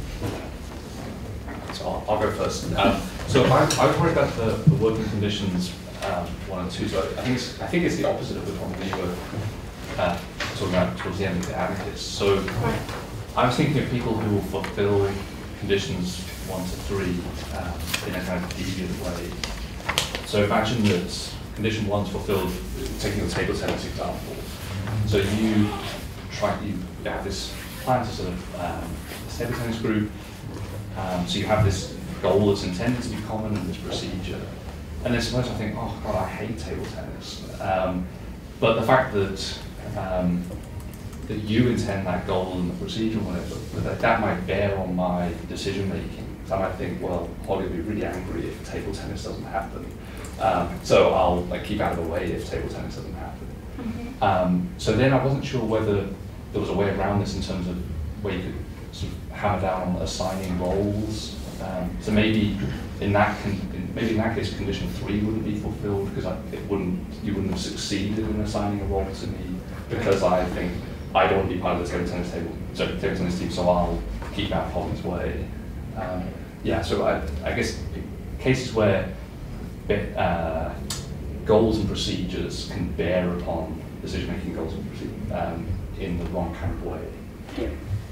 So I'll, I'll go first. Um, so I, I was worried about the, the working conditions um, one and two. So I think it's, I think it's the opposite of the problem that you were uh, talking about towards the end of the advocates. So Right. I was thinking of people who will fulfill conditions one to three um, in a kind of deviant way. So imagine that condition one's fulfilled, taking the table tennis example. So you try, you have this plan to sort of um, this table tennis group. Um, so you have this goal that's intended to be common and this procedure. And then suppose I think, oh God, I hate table tennis. Um, but the fact that um, that you intend that goal and the procedure and whatever, but that, that might bear on my decision making. So I might think, well, Holly will be really angry if table tennis doesn't happen. Um, so I'll like keep out of the way if table tennis doesn't happen. Mm-hmm. um, so then I wasn't sure whether there was a way around this in terms of where you could sort of hammer down on assigning roles. Um, so maybe in that con in, maybe in that case, condition three wouldn't be fulfilled because I, it wouldn't you wouldn't have succeeded in assigning a role to me because I think I don't want to be part of the table tennis table, sorry, table tennis team, so I'll keep out of Holly's way. Um, yeah, so I, I guess cases where uh, goals and procedures can bear upon decision-making goals and procedures um, in the wrong kind of way. Yeah.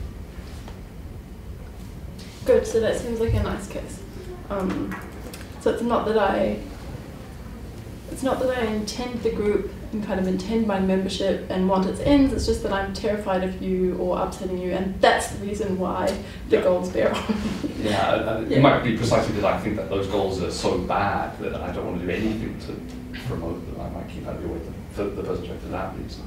Good, so that seems like a nice case. Um, so it's not that I, it's not that I intend the group and kind of intend my membership and want its ends, it's just that I'm terrified of you or upsetting you, and that's the reason why the yeah. goals bear on. Yeah, uh, yeah, it might be precisely that I think that those goals are so bad that I don't want to do anything to promote them. I might keep out of your way for the person for that reason.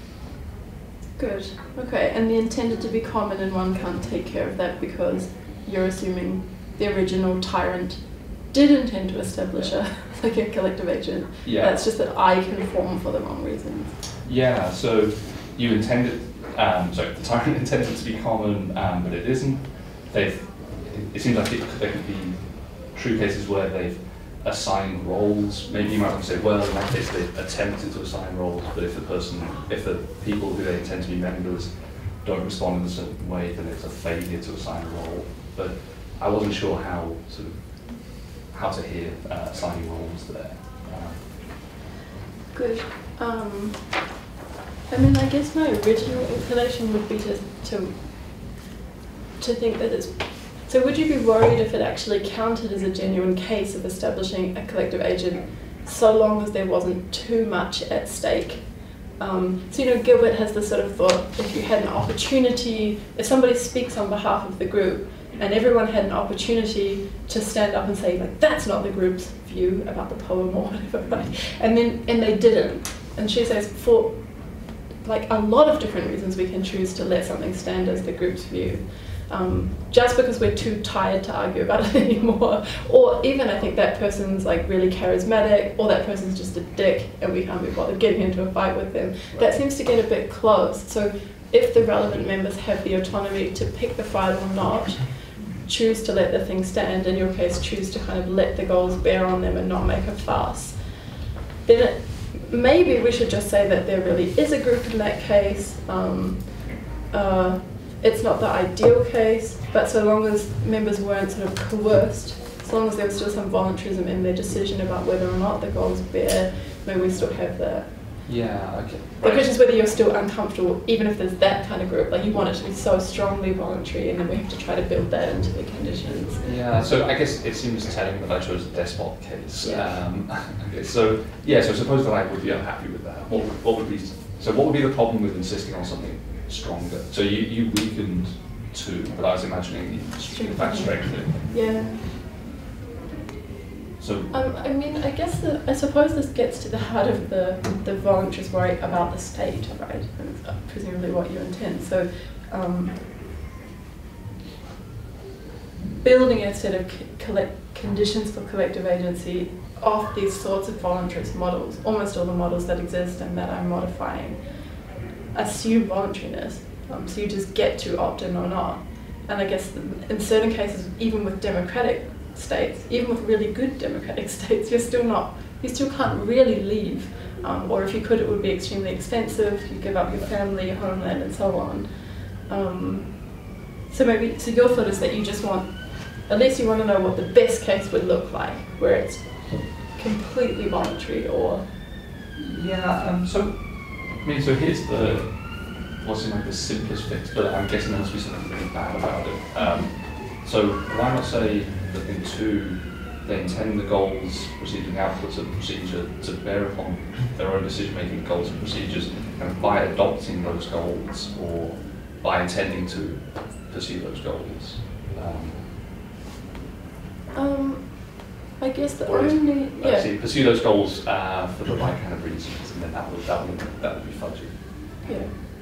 Good, okay, and the intended to be common and one can't take care of that because you're assuming the original tyrant did intend to establish a like a collective agent. Yeah. That's just that I conform for the wrong reasons. Yeah, so you intended, um, sorry, the tyrant intended to be common, um, but it isn't. They've, it, it seems like it, there could be true cases where they've assigned roles. Maybe you might want to say, well, in that case they've attempted to assign roles, but if the person, if the people who they intend to be members don't respond in a certain way, then it's a failure to assign a role. But I wasn't sure how sort of how to hear uh, assigning roles there. Um, Good. Um, I mean, I guess my original inclination would be to, to to think that it's. So, would you be worried if it actually counted as a genuine case of establishing a collective agent, so long as there wasn't too much at stake? Um, so, you know, Gilbert has this sort of thought: if you had an opportunity, if somebody speaks on behalf of the group, and everyone had an opportunity to stand up and say, like, that's not the group's view about the poem or whatever, right? And then, and they didn't. And she says, for like a lot of different reasons, we can choose to let something stand as the group's view. Um, just because we're too tired to argue about it anymore. Or even I think that person's like really charismatic, or that person's just a dick and we can't be bothered getting into a fight with them. Right. That seems to get a bit close. So if the relevant members have the autonomy to pick the fight or not, choose to let the thing stand, in your case choose to kind of let the goals bear on them and not make a fuss, then it, maybe we should just say that there really is a group in that case. Um, uh, it's not the ideal case, but so long as members weren't sort of coerced, so long as there was still some voluntarism in their decision about whether or not the goals bear, maybe we still have that. Yeah, okay. The question is whether you're still uncomfortable, even if there's that kind of group, like you want it to be so strongly voluntary, and then we have to try to build that into the conditions. Yeah, so I guess it seems telling that I chose a despot case. Yeah. Um, okay, so yeah, so suppose that I would be unhappy with that. What would, what would be, so what would be the problem with insisting on something stronger? So you, you weakened two, but I was imagining you in fact strengthening. Yeah. So, um, I mean, I guess the, I suppose this gets to the heart of the the voluntarist worry about the state, right? And it's presumably what you intend. So, um, building a set of collect conditions for collective agency off these sorts of voluntarist models, almost all the models that exist and that I'm modifying, assume voluntariness. Um, so you just get to opt in or not. And I guess in certain cases, even with democratic states, even with really good democratic states, you're still not, you still can't really leave. Um, or if you could, it would be extremely expensive. You give up your family, your homeland, and so on. Um, so maybe, so your thought is that you just want, at least you want to know what the best case would look like, where it's completely voluntary, or... Yeah, um, so, I mean, so here's the, what's in like the simplest fix, but I'm guessing there must be something really bad about it. Um, so why not say that in two, they intend the goals, procedures and outputs of the procedure to bear upon their own decision-making goals and procedures, and by adopting those goals, or by intending to pursue those goals. Um, um, I guess the or only, is, yeah. see, pursue those goals uh, for the right kind of reasons, and then that would, that would, that would be fudgy. Yeah.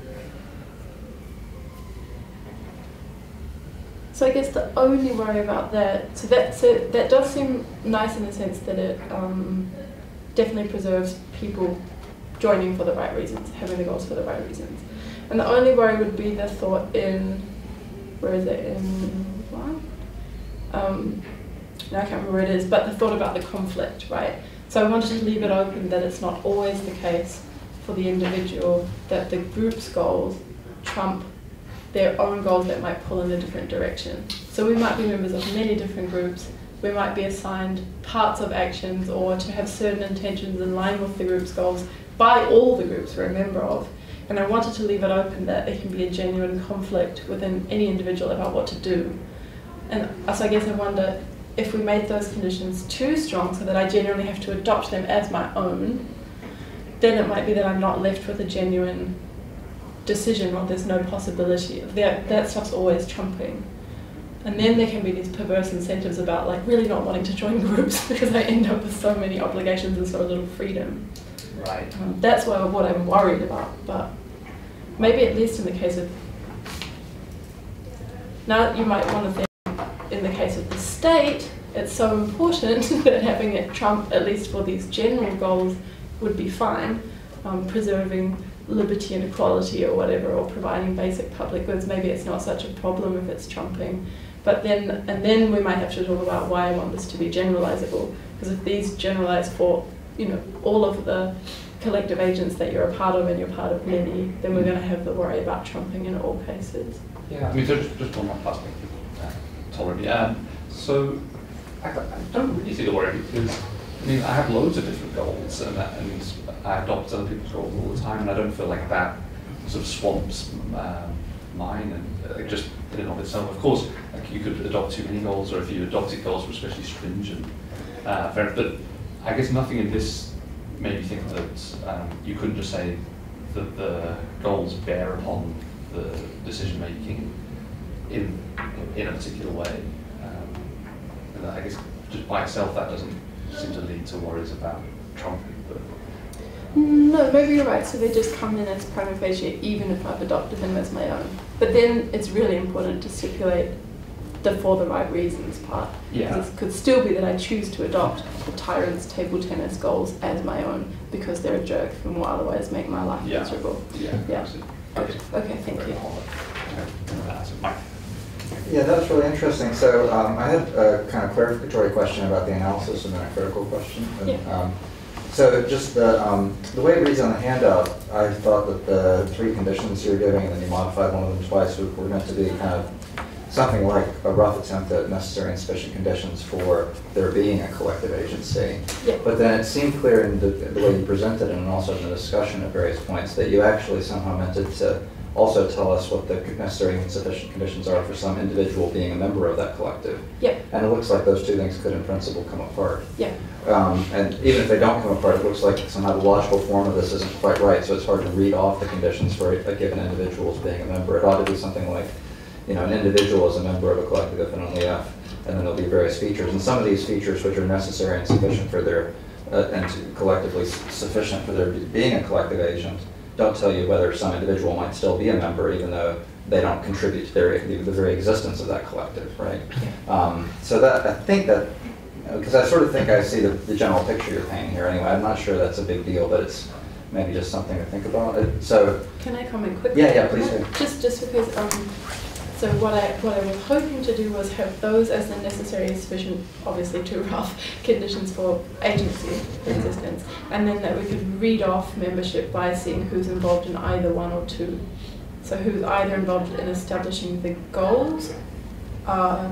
So I guess the only worry about that, so that so that does seem nice in the sense that it um, definitely preserves people joining for the right reasons, having the goals for the right reasons. And the only worry would be the thought in, where is it, in one? Um, no, I can't remember where it is, but the thought about the conflict, right? So I wanted to leave it open that it's not always the case for the individual that the group's goals trump their own goals that might pull in a different direction. So we might be members of many different groups, we might be assigned parts of actions or to have certain intentions in line with the group's goals by all the groups we're a member of. And I wanted to leave it open that there can be a genuine conflict within any individual about what to do. And so I guess I wonder if we made those conditions too strong so that I genuinely have to adopt them as my own, then it might be that I'm not left with a genuine decision, or there's no possibility of that. That stuff's always trumping. And then there can be these perverse incentives about like really not wanting to join groups because I end up with so many obligations and so little freedom. Right. Um, that's what, what I'm worried about. But maybe at least in the case of, now you might want to think in the case of the state, it's so important that having it trump, at least for these general goals, would be fine. Um, preserving liberty and equality or whatever, or providing basic public goods, maybe it's not such a problem if it's trumping. But then, and then we might have to talk about why I want this to be generalizable, because if these generalize for, you know, all of the collective agents that you're a part of and you're part of many, then we're going to have the worry about trumping in all cases. Yeah, I mean, just, just one more last thing, uh, tolerably. Um, so, I, I don't really see the worry, because, I mean, I have loads of different goals, and, and I adopt other people's goals all the time, and I don't feel like that sort of swamps um, mine, and uh, just in and of itself. Of course, like you could adopt too many goals, or if you adopted goals were especially stringent. Uh, fair, but I guess nothing in this made me think that um, you couldn't just say that the goals bear upon the decision making in in a particular way. Um, and I guess just by itself that doesn't seem to lead to worries about trumping. But no, maybe you're right. So they just come in as prima facie, even if I've adopted them as my own. But then it's really important to stipulate the for the right reasons part. Yeah. It could still be that I choose to adopt the tyrant's table tennis goals as my own because they're a jerk and will otherwise make my life yeah. miserable. Yeah. Yeah. Okay. Okay. Thank you. Yeah, that was really interesting. So um, I had a kind of clarificatory question about the analysis and then a critical question. And, yeah. um, so just the, um, the way it reads on the handout, I thought that the three conditions you were giving, and then you modified one of them twice, were meant to be kind of something like a rough attempt at necessary and sufficient conditions for there being a collective agency. Yeah. But then it seemed clear in the, the way you presented it and also in the discussion at various points that you actually somehow meant it to also tell us what the necessary and sufficient conditions are for some individual being a member of that collective. Yeah. And it looks like those two things could in principle come apart. Yeah. Um, and even if they don't come apart, it looks like somehow the logical form of this isn't quite right, so it's hard to read off the conditions for a given individual as being a member. It ought to be something like, you know, an individual is a member of a collective if and only if, and then there'll be various features. And some of these features which are necessary and sufficient for their, uh, and collectively sufficient for their being a collective agent, don't tell you whether some individual might still be a member even though they don't contribute to their, the, the very existence of that collective, right? Um, so that, I think that, because I sort of think I see the, the general picture you're painting here anyway. I'm not sure that's a big deal, but it's maybe just something to think about. It, so, can I comment quickly? Yeah, yeah, please do. Just, just because, um, so what I, what I was hoping to do was have those as the necessary and sufficient, obviously too rough, conditions for agency for existence, and then that we could read off membership by seeing who's involved in either one or two So who's either involved in establishing the goals uh,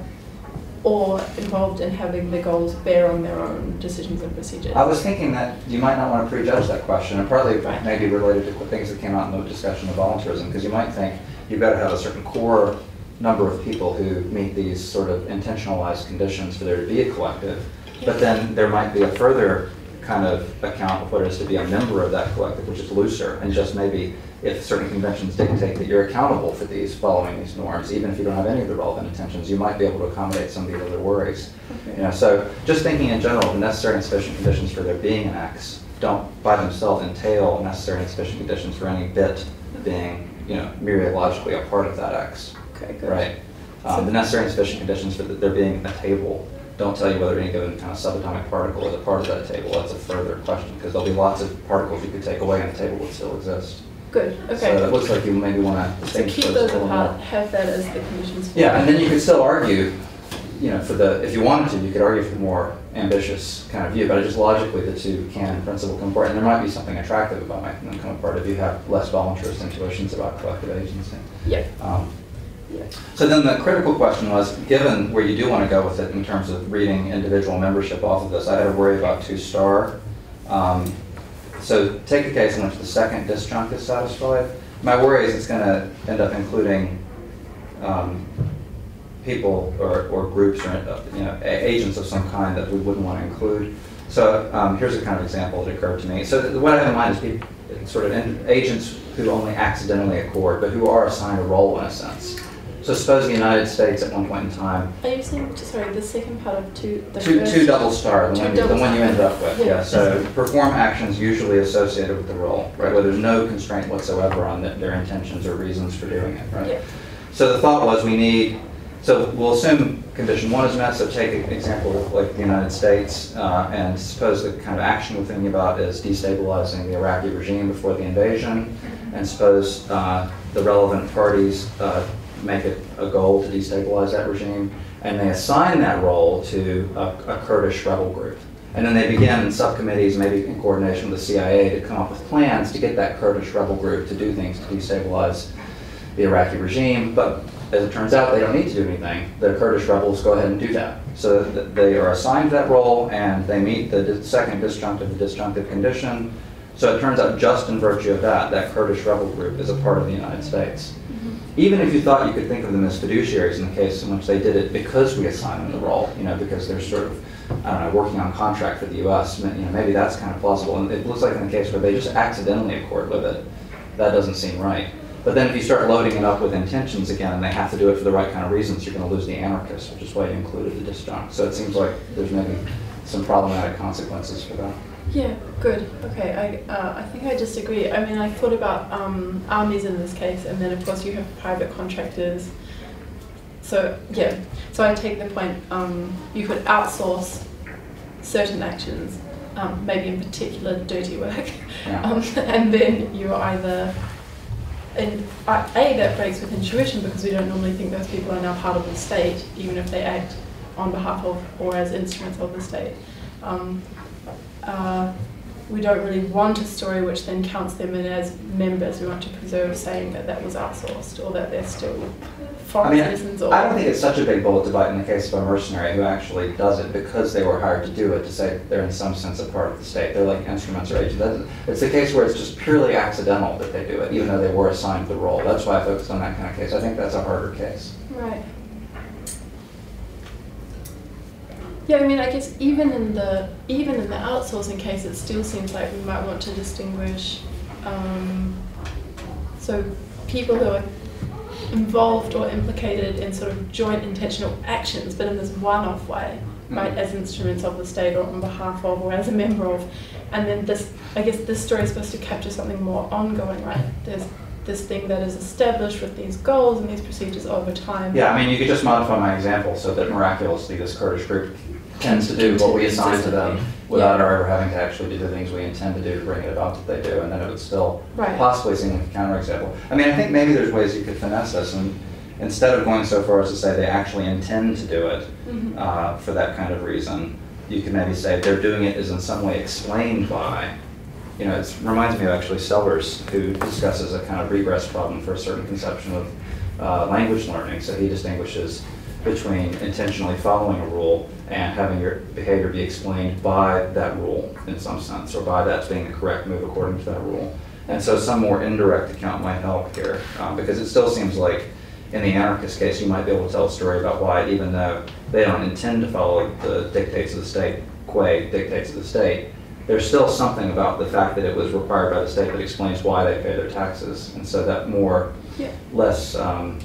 or involved in having the goals bear on their own decisions and procedures. I was thinking that you might not want to prejudge that question, and partly Right. maybe related to things that came out in the discussion of volunteerism, because you might think you've got to have a certain core number of people who meet these sort of intentionalized conditions for there to be a collective, but then there might be a further kind of account of what it is to be a member of that collective, which is looser, and just maybe if certain conventions dictate that you're accountable for these, following these norms, even if you don't have any of the relevant intentions, you might be able to accommodate some of the other worries. Okay. You know, so just thinking in general, the necessary and sufficient conditions for there being an X don't by themselves entail necessary and sufficient conditions for any bit being, you know, mereologically a part of that X. Okay, good. Right. Um, the necessary and sufficient conditions for the, there being a table don't tell you whether any given kind of subatomic particle is a part of that table. That's a further question, because there'll be lots of particles you could take away and the table would still exist. Good, okay. So it looks like you maybe want to So distinguish keep those those a little apart, more. have that as the conditions for Yeah, and then you could still argue, you know, for the, if you wanted to, you could argue for the more ambitious kind of view, but just logically the two can in principle come apart, and there might be something attractive about making them come apart if you have less voluntarist intuitions about collective agency. Yeah. Um, Yeah. So then the critical question was, given where you do want to go with it in terms of reading individual membership off of this, I had to worry about two-star. Um, so take the case in which the second disjunct is satisfied. My worry is it's going to end up including um, people or, or groups or you know, agents of some kind that we wouldn't want to include. So um, here's a kind of example that occurred to me. So th what I have in mind is people, sort of in, agents who only accidentally accord, but who are assigned a role in a sense. So suppose the United States at one point in time, Are you saying, sorry, the second part of two? The two, first, two double star, the two one, you, the double one you star. ended up with, yeah. Yeah. So perform actions usually associated with the role, right, where there's no constraint whatsoever on the, their intentions or reasons for doing it, right? Yeah. So the thought was we need, so we'll assume condition one is met, so take an example of like the United States, uh, and suppose the kind of action we're thinking about is destabilizing the Iraqi regime before the invasion, and suppose uh, the relevant parties uh, make it a goal to destabilize that regime, and they assign that role to a, a Kurdish rebel group. And then they begin in subcommittees, maybe in coordination with the C I A, to come up with plans to get that Kurdish rebel group to do things to destabilize the Iraqi regime. But as it turns out, they don't need to do anything. The Kurdish rebels go ahead and do that. So th they are assigned that role, and they meet the di second disjunctive, the disjunctive condition. So it turns out just in virtue of that, that Kurdish rebel group is a part of the United States. Even if you thought you could think of them as fiduciaries in the case in which they did it because we assign them the role, you know, because they're sort of, I don't know, working on contract for the U S, you know, maybe that's kind of plausible. And it looks like in the case where they just accidentally accord with it, that doesn't seem right. But then if you start loading it up with intentions again, and they have to do it for the right kind of reasons, you're going to lose the anarchists, which is why you included the disjunct. So it seems like there's maybe some problematic consequences for that. Yeah, good. Okay, I uh, I think I disagree. I mean, I thought about um, armies in this case, and then of course you have private contractors. So yeah, so I take the point. Um, you could outsource certain actions, um, maybe in particular dirty work, Yeah. um, and then you're either. And uh, A, that breaks with intuition because we don't normally think those people are now part of the state, even if they act on behalf of or as instruments of the state. Um, Uh, we don't really want a story which then counts them in as members. We want to preserve saying that that was outsourced or that they're still foreign I mean, citizens. Or I don't think it's such a big bullet to bite in the case of a mercenary who actually does it because they were hired to do it, to say they're in some sense a part of the state. They're like instruments or agents. It's the case where it's just purely accidental that they do it, even though they were assigned the role. That's why I focused on that kind of case. I think that's a harder case. Right. Yeah, I mean, I guess even in the even in the outsourcing case, it still seems like we might want to distinguish. Um, so people who are involved or implicated in sort of joint intentional actions, but in this one-off way, right, as instruments of the state or on behalf of or as a member of, and then this, I guess this story is supposed to capture something more ongoing, right? There's this thing that is established with these goals and these procedures over time. Yeah, I mean, you could just modify my example so that miraculously this Kurdish group tends to do what we assign to them without Yeah. our ever having to actually do the things we intend to do to bring it about that they do, and then it would still Right. possibly seem like a counterexample. I mean, I think maybe there's ways you could finesse this, and instead of going so far as to say they actually intend to do it Mhm. uh, for that kind of reason, you could maybe say they're doing it is in some way explained by you know, it reminds me of actually Sellers, who discusses a kind of regress problem for a certain conception of uh, language learning. So he distinguishes between intentionally following a rule and having your behavior be explained by that rule in some sense, or by that being the correct move according to that rule. And so some more indirect account might help here, um, because it still seems like in the anarchist case, you might be able to tell a story about why, even though they don't intend to follow the dictates of the state, qua dictates of the state, there's still something about the fact that it was required by the state that explains why they pay their taxes. And so that more, yeah. less, um,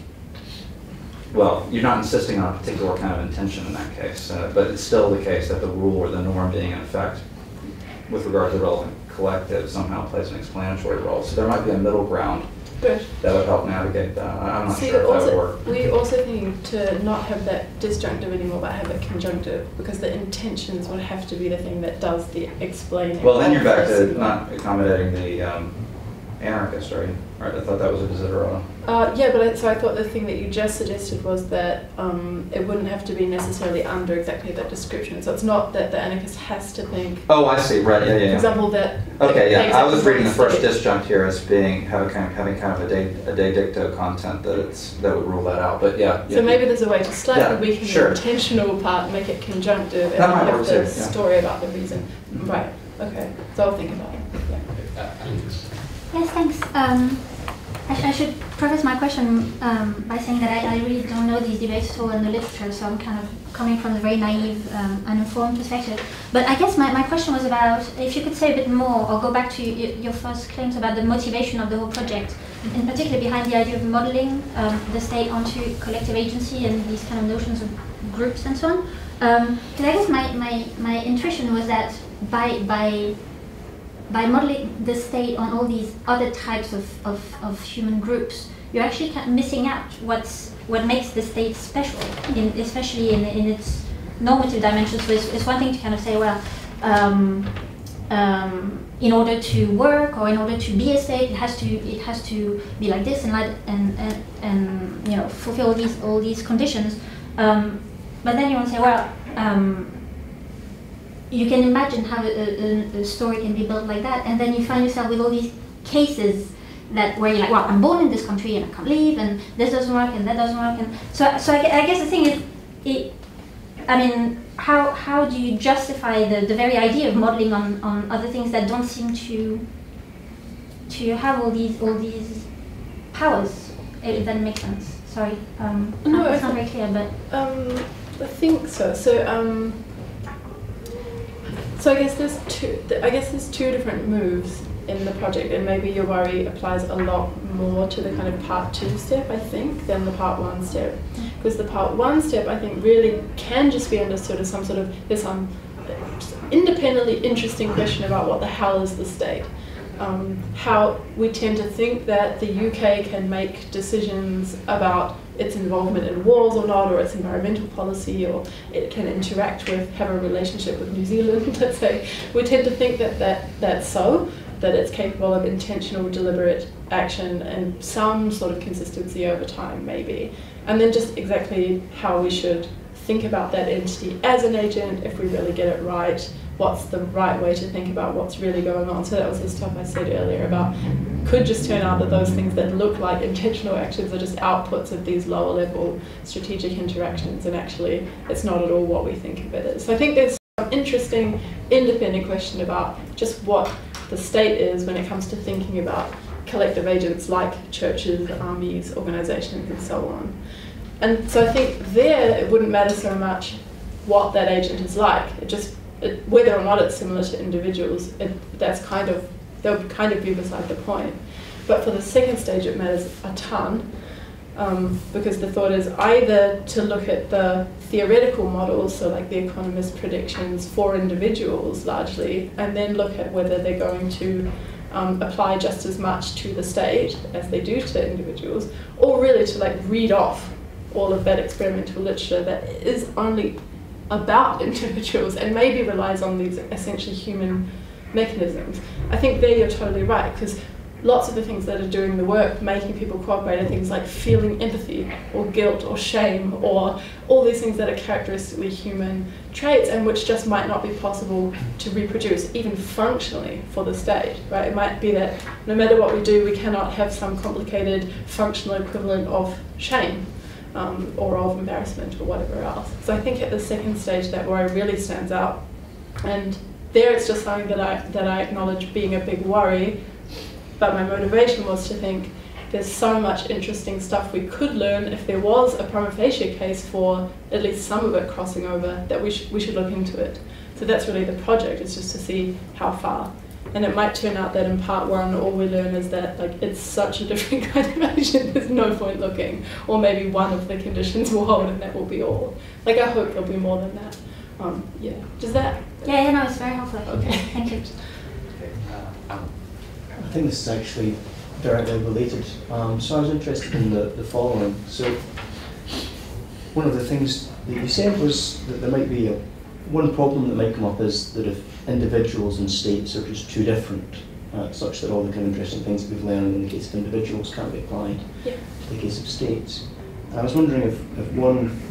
well, you're not insisting on a particular kind of intention in that case, uh, but it's still the case that the rule or the norm being in effect with regard to the relevant collective somehow plays an explanatory role. So there might be a middle ground Good. that would help navigate that. I'm not See, sure if also, that would work. We're also thinking to not have that disjunctive anymore, but have it conjunctive, because the intentions would have to be the thing that does the explaining. Well, then you're back to not accommodating the um, anarchist, right? Right, I thought that was a desiderata. Uh, yeah, but I, so I thought the thing that you just suggested was that um, it wouldn't have to be necessarily under exactly that description. So it's not that the anarchist has to think. Oh, I see. Right. Yeah, yeah. For yeah. example, that. Okay. Yeah. I was reading the first state. disjunct here as being having kind of having kind of a de, a de dicto content that it's that would rule that out. But yeah. So yeah. maybe there's a way to slightly Yeah, weaken sure. the intentional part, make it conjunctive, and That might have work the too, yeah. story about the reason. Mm-hmm. Right. Okay. So I'll think about it. Yeah. Uh, Alex. Yes, thanks. Um, I, sh I should preface my question um, by saying that I, I really don't know these debates at all in the literature, so I'm kind of coming from a very naive, um, uninformed perspective. But I guess my, my question was about, if you could say a bit more, or go back to your, your first claims about the motivation of the whole project, in particular behind the idea of modeling um, the state onto collective agency and these kind of notions of groups and so on. Because um, I guess my, my, my intuition was that by, by by modeling the state on all these other types of, of, of human groups, you're actually kind of missing out what's what makes the state special, in, especially in, in its normative dimensions. So it's, it's one thing to kind of say, well, um, um, in order to work or in order to be a state, it has to it has to be like this and like and and, and you know fulfill all these all these conditions. Um, but then you want to say, well. Um, You can imagine how a, a, a story can be built like that, and then you find yourself with all these cases that where you're like, well, I'm born in this country and I can't leave, and this doesn't work and that doesn't work, and so so I, I guess the thing is, it, I mean, how how do you justify the, the very idea of modeling on, on other things that don't seem to to have all these all these powers? If that makes sense. Sorry, um, no, it's not very clear, but um, I think so. So. Um, So I guess there's two. I guess there's two different moves in the project, and maybe your worry applies a lot more to the kind of part two step, I think, than the part one step. Because the part one step, I think, really can just be understood as some sort of there's some independently interesting question about what the hell is the state. Um, how we tend to think that the U K can make decisions about its involvement in wars or not, or its environmental policy, or it can interact with, have a relationship with New Zealand, let's say. We tend to think that, that that's so, that it's capable of intentional, deliberate action and some sort of consistency over time, maybe. And then just exactly how we should think about that entity as an agent, if we really get it right, what's the right way to think about what's really going on. So that was the stuff I said earlier about, could just turn out that those things that look like intentional actions are just outputs of these lower level strategic interactions, and actually it's not at all what we think of it as. So I think there's some interesting independent question about just what the state is when it comes to thinking about collective agents like churches, armies, organizations, and so on. And so I think there it wouldn't matter so much what that agent is like. It just It, whether or not it's similar to individuals, it, that's kind of, that would kind of be beside the point. But for the second stage, it matters a ton, um, because the thought is either to look at the theoretical models, so like the economist predictions for individuals largely, and then look at whether they're going to um, apply just as much to the state as they do to individuals, or really to like read off all of that experimental literature that is only about individuals and maybe relies on these essentially human mechanisms. I think there you're totally right, because lots of the things that are doing the work, making people cooperate, are things like feeling empathy or guilt or shame or all these things that are characteristically human traits and which just might not be possible to reproduce, even functionally, for the state, right? It might be that no matter what we do, we cannot have some complicated functional equivalent of shame um, or of embarrassment or whatever else. So I think at the second stage that worry really stands out, and there it's just something that I, that I acknowledge being a big worry. But my motivation was to think there's so much interesting stuff we could learn if there was a prima facie case for at least some of it crossing over, that we, sh we should look into it. So that's really the project, is just to see how far. And it might turn out that in part one all we learn is that like it's such a different kind of action, there's no point looking. Or maybe one of the conditions will hold and that will be all. Like I hope there'll be more than that. Um, yeah, does that? Yeah, yeah, no, it's very helpful. Okay. Thank you. Okay, uh, Alan. I think this is actually directly related. Um, so I was interested in the, the following. So one of the things that you said was that there might be a, one problem that might come up is that if individuals and states are just too different, uh, such that all the kind of interesting things that we've learned in the case of individuals can't be applied yeah. to the case of states. I was wondering if, if one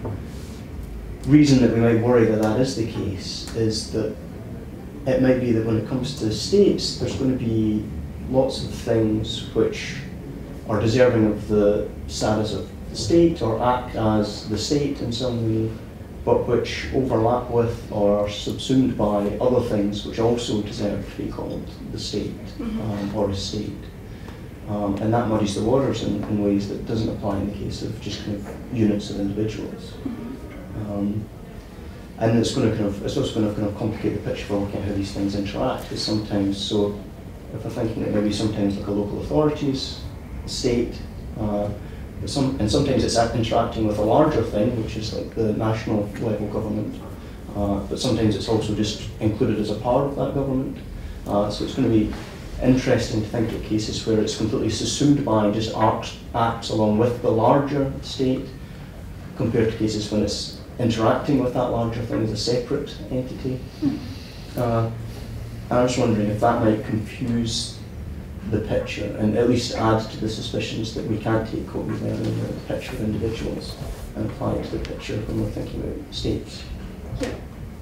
reason that we might worry that that is the case is that it might be that when it comes to states, there's going to be lots of things which are deserving of the status of the state or act as the state in some way, but which overlap with or are subsumed by other things which also deserve to be called the state Mm-hmm. um, or a state. Um, and that muddies the waters in, in ways that doesn't apply in the case of just kind of units of individuals. Mm-hmm. Um, and it's going to kind of, it's also going to kind of complicate the picture for looking at how these things interact. Because sometimes, so if we're thinking that maybe sometimes like a local authorities, state, uh, but some, and sometimes it's interacting with a larger thing, which is like the national level government. Uh, but sometimes it's also just included as a part of that government. Uh, so it's going to be interesting to think of cases where it's completely subsumed by and just acts, acts along with the larger state, compared to cases when it's interacting with that larger thing as a separate entity. Mm. Uh, I was wondering if that might confuse the picture and at least add to the suspicions that we can't take what we've learned in the picture of individuals and apply it to the picture when we're thinking about states. Yeah.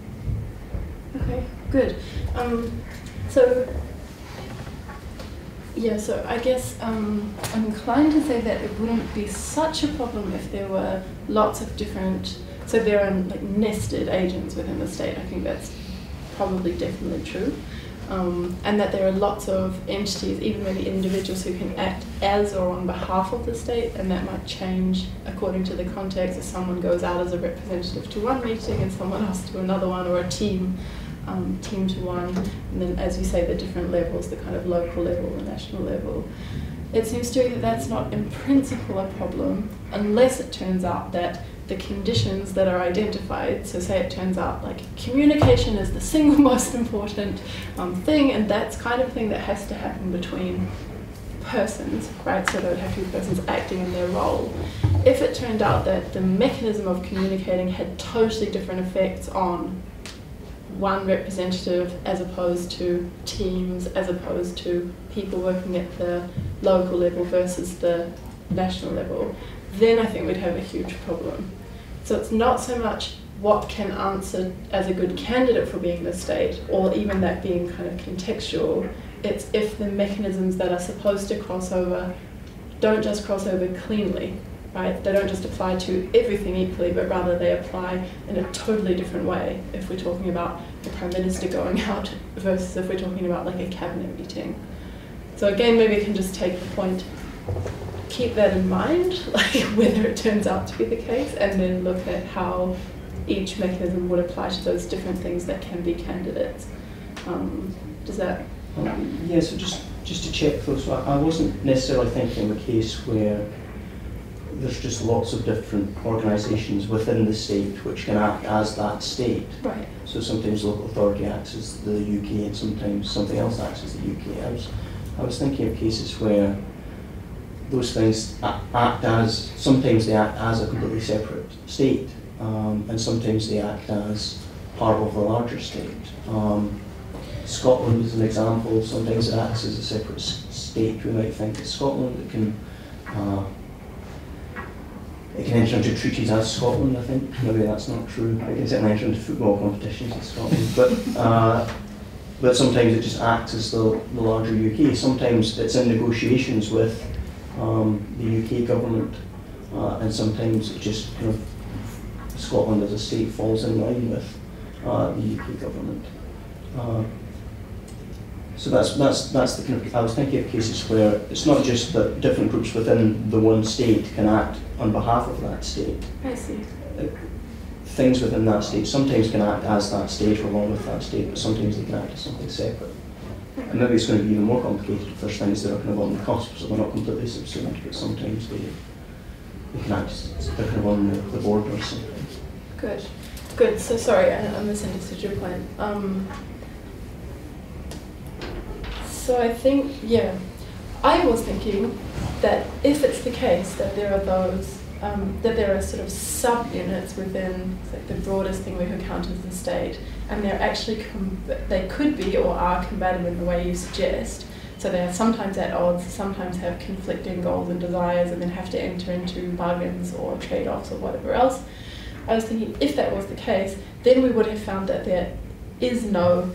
Okay, good. Um, so, yeah, so I guess um, I'm inclined to say that it wouldn't be such a problem if there were lots of different, so there are like nested agents within the state. I think that's probably definitely true. Um, and that there are lots of entities, even maybe individuals, who can act as or on behalf of the state, and that might change according to the context. If someone goes out as a representative to one meeting and someone else to another one, or a team, um, team to one, and then, as you say, the different levels, the kind of local level, the national level. It seems to me that that's not in principle a problem, unless it turns out that the conditions that are identified, so say it turns out like communication is the single most important um, thing, and that's kind of thing that has to happen between persons, right? So there would have to be persons acting in their role. If it turned out that the mechanism of communicating had totally different effects on one representative as opposed to teams, as opposed to people working at the local level versus the national level, then I think we'd have a huge problem. So it's not so much what can answer as a good candidate for being the state, or even that being kind of contextual. It's if the mechanisms that are supposed to cross over don't just cross over cleanly, right? They don't just apply to everything equally, but rather they apply in a totally different way if we're talking about the Prime Minister going out versus if we're talking about like a cabinet meeting. So again, maybe we can just take the point, keep that in mind, like whether it turns out to be the case, and then look at how each mechanism would apply to those different things that can be candidates. Um, does that? Um, yeah, so just, just to check though, so I, I wasn't necessarily thinking of a case where there's just lots of different organisations within the state which can act as that state. Right. So sometimes local authority acts as the U K and sometimes something else acts as the U K. I was, I was thinking of cases where those things act as, sometimes they act as a completely separate state, um, and sometimes they act as part of the larger state. Um, Scotland is an example. Sometimes it acts as a separate s state. We might think it's Scotland. It can uh, it can enter into treaties as Scotland. I think maybe that's not true. I guess it can enter into football competitions as Scotland, but uh, but sometimes it just acts as the, the larger U K. Sometimes it's in negotiations with um, the U K government, uh, and sometimes it just kind of Scotland as a state falls in line with uh, the U K government. Uh, so that's that's that's the kind of, I was thinking of cases where it's not just that different groups within the one state can act on behalf of that state. I see. Uh, things within that state sometimes can act as that state or along with that state, but sometimes they can act as something separate. And maybe it's going to be even more complicated if there's things that are kind of on the cusp, so they're not completely subsumed, but sometimes they, they can act, they're kind of on the, the border or something. Good. Good. So sorry, I, I misunderstood your point. Um, so I think, yeah, I was thinking that if it's the case that there are those, um, that there are sort of subunits within like, the broadest thing we could count as the state, and they're actually, com they could be or are combative in the way you suggest. So they are sometimes at odds, sometimes have conflicting goals and desires, and then have to enter into bargains or trade-offs or whatever else. I was thinking, if that was the case, then we would have found that there is no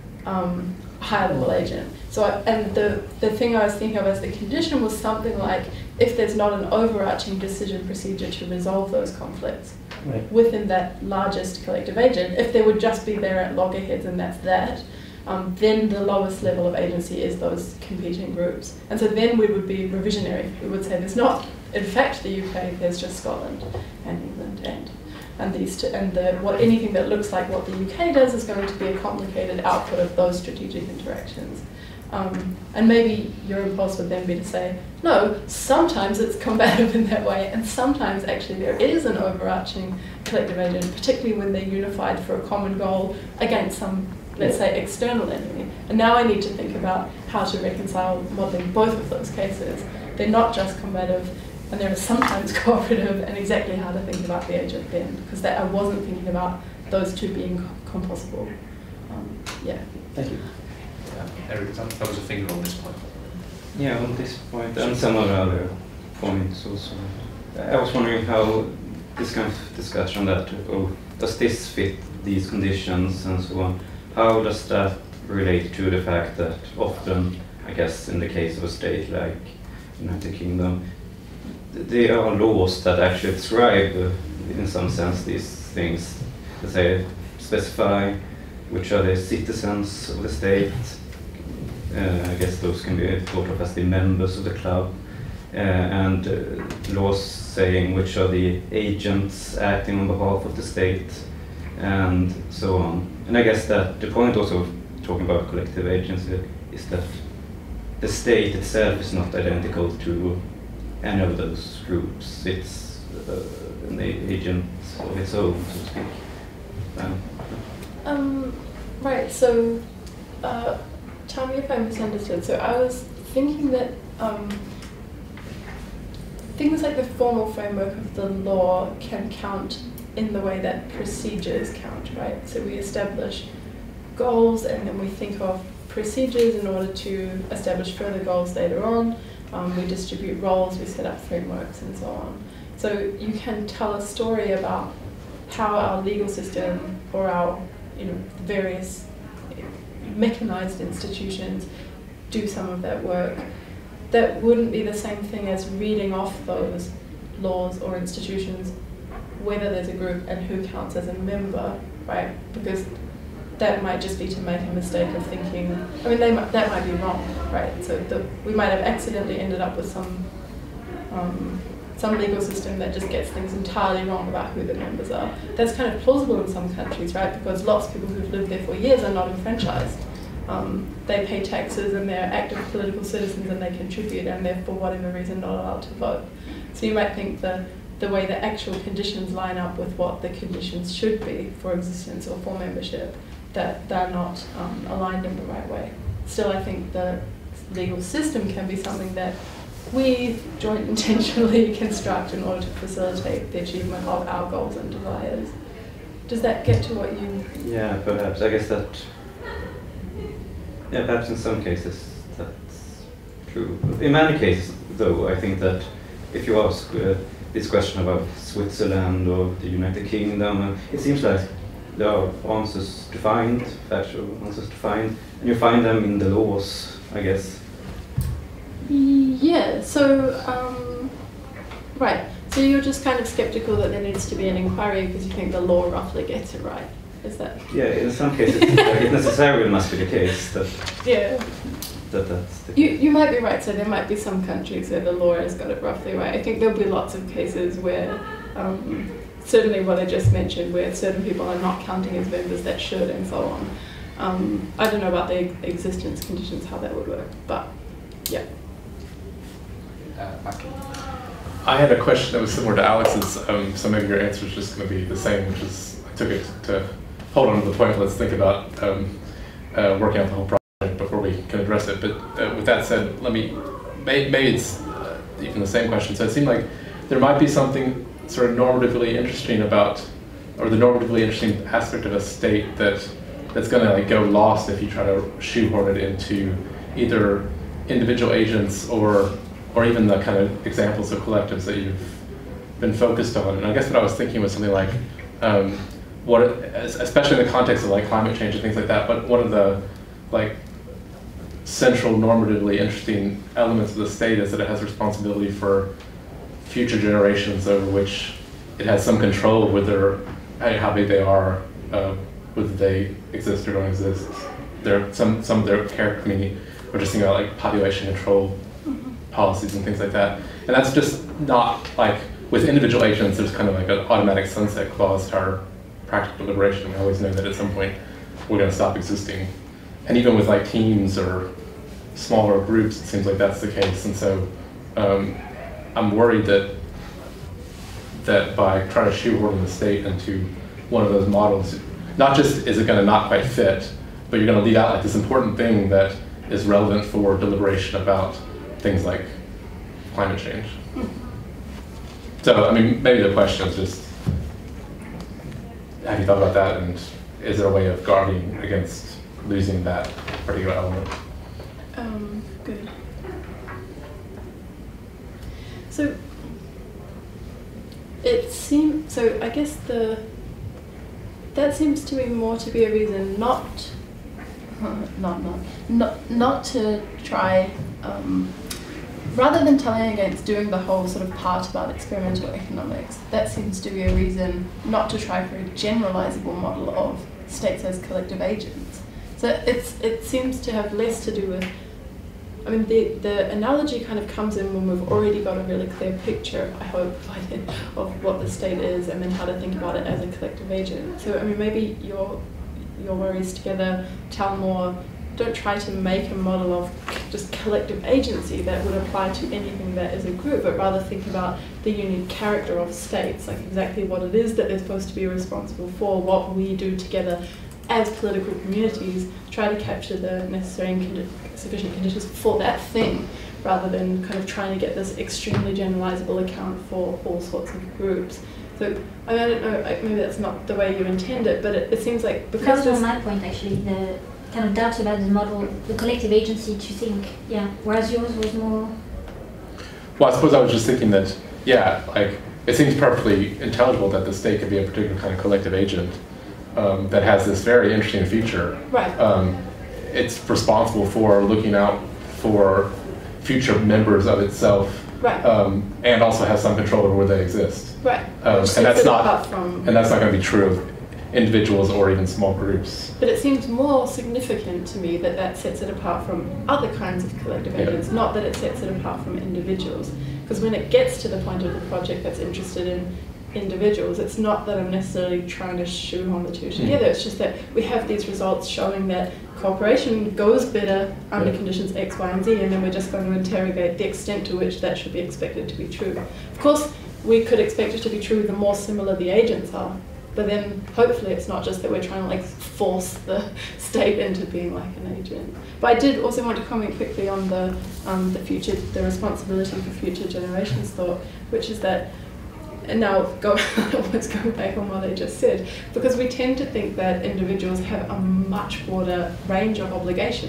um, higher-level agent. So, I, and the, the thing I was thinking of as the condition was something like, if there's not an overarching decision procedure to resolve those conflicts right. within that largest collective agent, if they would just be there at loggerheads and that's that, um, then the lowest level of agency is those competing groups. And so then we would be revisionary. We would say there's not, in fact, the U K, there's just Scotland and England and And these two, and the, what anything that looks like what the U K does is going to be a complicated output of those strategic interactions. Um, and maybe your impulse would then be to say, no, sometimes it's combative in that way, and sometimes actually there is an overarching collective agent, particularly when they're unified for a common goal against some, let's say, external enemy. And now I need to think about how to reconcile modelling both of those cases. They're not just combative, and they're sometimes cooperative, and exactly how to think about the agent then, because that I wasn't thinking about those two being compossible. Um, yeah. Thank you. Yeah, Eric, that, that was a finger on this point. Yeah, on this point, and some of the other points also. I was wondering how this kind of discussion that, oh, does this fit these conditions and so on, how does that relate to the fact that often, I guess in the case of a state like United Kingdom, there are laws that actually describe, uh, in some sense, these things. That say, specify which are the citizens of the state. Uh, I guess those can be thought of as the members of the club. Uh, and uh, laws saying which are the agents acting on behalf of the state, and so on. And I guess that the point also of talking about collective agency is that the state itself is not identical to any of those groups. It's uh, an agent of its own, so to speak. Um, um, right, so uh, tell me if I misunderstood. So I was thinking that um, things like the formal framework of the law can count in the way that procedures count, right? So we establish goals and then we think of procedures in order to establish further goals later on. Um, we distribute roles, we set up frameworks and so on. So you can tell a story about how our legal system or our you know, various mechanized institutions do some of that work. That wouldn't be the same thing as reading off those laws or institutions, whether there's a group and who counts as a member, right? Because that might just be to make a mistake of thinking, I mean, they might, that might be wrong, right? So the, we might have accidentally ended up with some um, some legal system that just gets things entirely wrong about who the members are. That's kind of plausible in some countries, right? Because lots of people who've lived there for years are not enfranchised. Um, they pay taxes and they're active political citizens and they contribute and they're for whatever reason not allowed to vote. So you might think the, the way the actual conditions line up with what the conditions should be for existence or for membership, that they're not um, aligned in the right way. Still, I think the legal system can be something that we joint intentionally construct in order to facilitate the achievement of our goals and desires. Does that get to what you... Yeah, perhaps. I guess that Yeah, perhaps in some cases that's true. In many cases, though, I think that if you ask uh, this question about Switzerland or the United Kingdom, uh, it seems like there are answers to find, factual answers to find, and you find them in the laws, I guess. Yeah, so, um, right. So you're just kind of skeptical that there needs to be an inquiry because you think the law roughly gets it right. Is that? Yeah, in some cases it necessarily must be the case that, yeah. that that's the You, case. you might be right, so there might be some countries where the law has got it roughly right. I think there'll be lots of cases where, um, certainly what I just mentioned, where certain people are not counting as members that should and so on. Um, I don't know about the existence conditions, how that would work, but yeah. Uh, I had a question that was similar to Alex's, um, so maybe your answer is just going to be the same, which is, I took it to hold on to the point, let's think about um, uh, working out the whole project before we can address it. But uh, with that said, let me, may, maybe it's uh, even the same question. So it seemed like there might be something sort of normatively interesting about, or the normatively interesting aspect of a state that that's going to like go lost if you try to shoehorn it into either individual agents or or even the kind of examples of collectives that you've been focused on. And I guess what I was thinking was something like, um, what, especially in the context of like climate change and things like that, but one of the like central normatively interesting elements of the state is that it has responsibility for future generations over which it has some control whether, how big they are, uh, whether they exist or don't exist. There are some, some of their care, I mean, we're just thinking about like population control policies and things like that. And that's just not like, with individual agents, there's kind of like an automatic sunset clause to our practical liberation. We always know that at some point we're going to stop existing. And even with like teams or smaller groups, it seems like that's the case. And so um, I'm worried that that by trying to shoehorn the state into one of those models, not just is it going to not quite fit, but you're going to leave out like this important thing that is relevant for deliberation about things like climate change. So, I mean, maybe the question is just, have you thought about that, and is there a way of guarding against losing that particular element? Um, good. So, it seems, so I guess the, that seems to me more to be a reason not, not, not, not, not to try, um, rather than telling against doing the whole sort of part about experimental economics, that seems to be a reason not to try for a generalizable model of states as collective agents. So it's, it seems to have less to do with, I mean, the, the analogy kind of comes in when we've already got a really clear picture, I hope, of what the state is and then how to think about it as a collective agent. So, I mean, maybe your, your worries together tell more, don't try to make a model of just collective agency that would apply to anything that is a group, but rather think about the unique character of states, like exactly what it is that they're supposed to be responsible for, what we do together as political communities, try to capture the necessary and condi sufficient conditions for that thing, rather than kind of trying to get this extremely generalizable account for all sorts of groups. So, I mean, I don't know, maybe that's not the way you intend it, but it, it seems like because that was my point actually, the kind of doubts about the model, the collective agency to think, yeah, whereas yours was more... Well, I suppose I was just thinking that, yeah, like, it seems perfectly intelligible that the state could be a particular kind of collective agent um, that has this very interesting feature. Right. Um, it's responsible for looking out for future members of itself, right. um, and also has some control over where they exist. Right. Um, and that's not, from and that's not going to be true of individuals or even small groups. But it seems more significant to me that that sets it apart from other kinds of collective Yeah. agents, not that it sets it apart from individuals. Because when it gets to the point of the project that's interested in individuals, it's not that I'm necessarily trying to shoehorn the two together, mm. it's just that we have these results showing that cooperation goes better under yeah. conditions X, Y, and Z, and then we're just going to interrogate the extent to which that should be expected to be true. Of course, we could expect it to be true the more similar the agents are, but then hopefully it's not just that we're trying to like force the state into being like an agent. But I did also want to comment quickly on the um, the future, the responsibility for future generations thought, which is that, and now go, let's go back on what I just said, because we tend to think that individuals have a much broader range of obligations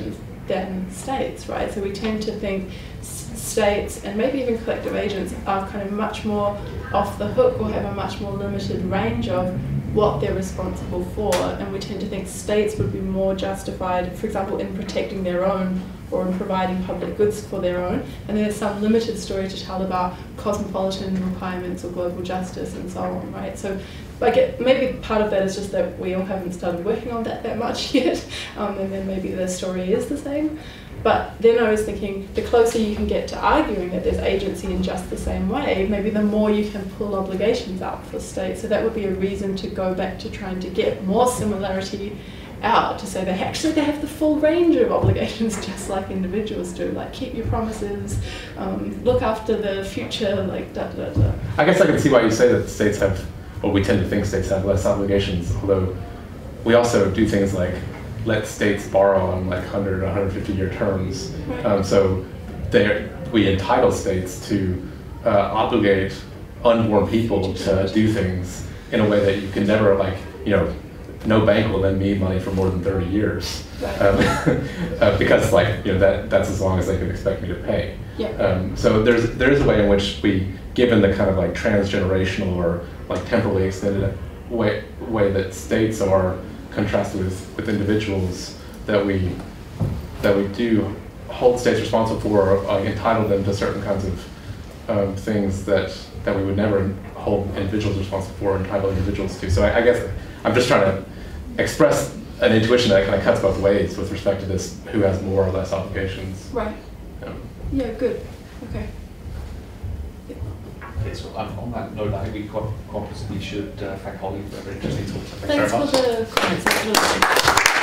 than states, right? So we tend to think s- states and maybe even collective agents are kind of much more off the hook or have a much more limited range of what they're responsible for, and we tend to think states would be more justified, for example, in protecting their own or in providing public goods for their own, and there's some limited story to tell about cosmopolitan requirements or global justice and so on, right? So like it, maybe part of that is just that we all haven't started working on that that much yet, um, and then maybe the story is the same. But then I was thinking, the closer you can get to arguing that there's agency in just the same way, maybe the more you can pull obligations out for states. So that would be a reason to go back to trying to get more similarity out, to say that actually they have the full range of obligations just like individuals do, like keep your promises, um, look after the future, like da da da. I guess I can see why you say that states have, or we tend to think states have less obligations, although we also do things like let states borrow on like one hundred, one hundred fifty year terms. Right. Um, so they we entitle states to uh, obligate unborn people to do things in a way that you can never, like, you know, no bank will lend me money for more than thirty years. Right. Um, uh, because like, you know, that, that's as long as they can expect me to pay. Yeah. Um, so there's, there is a way in which we, given the kind of like transgenerational or like temporally extended way, way that states are contrasted with, with individuals, that we that we do hold states responsible for, or like, entitle them to certain kinds of um, things that that we would never hold individuals responsible for, or entitle individuals to. So I, I guess I'm just trying to express an intuition that kind of cuts both ways with respect to this: who has more or less obligations. Right. Um, Yeah. Good. Okay. Okay, so um, on that note, I think we quite, quite possibly should uh, thank Holly for a very interesting talk. So thanks, Thanks very much. for the comments.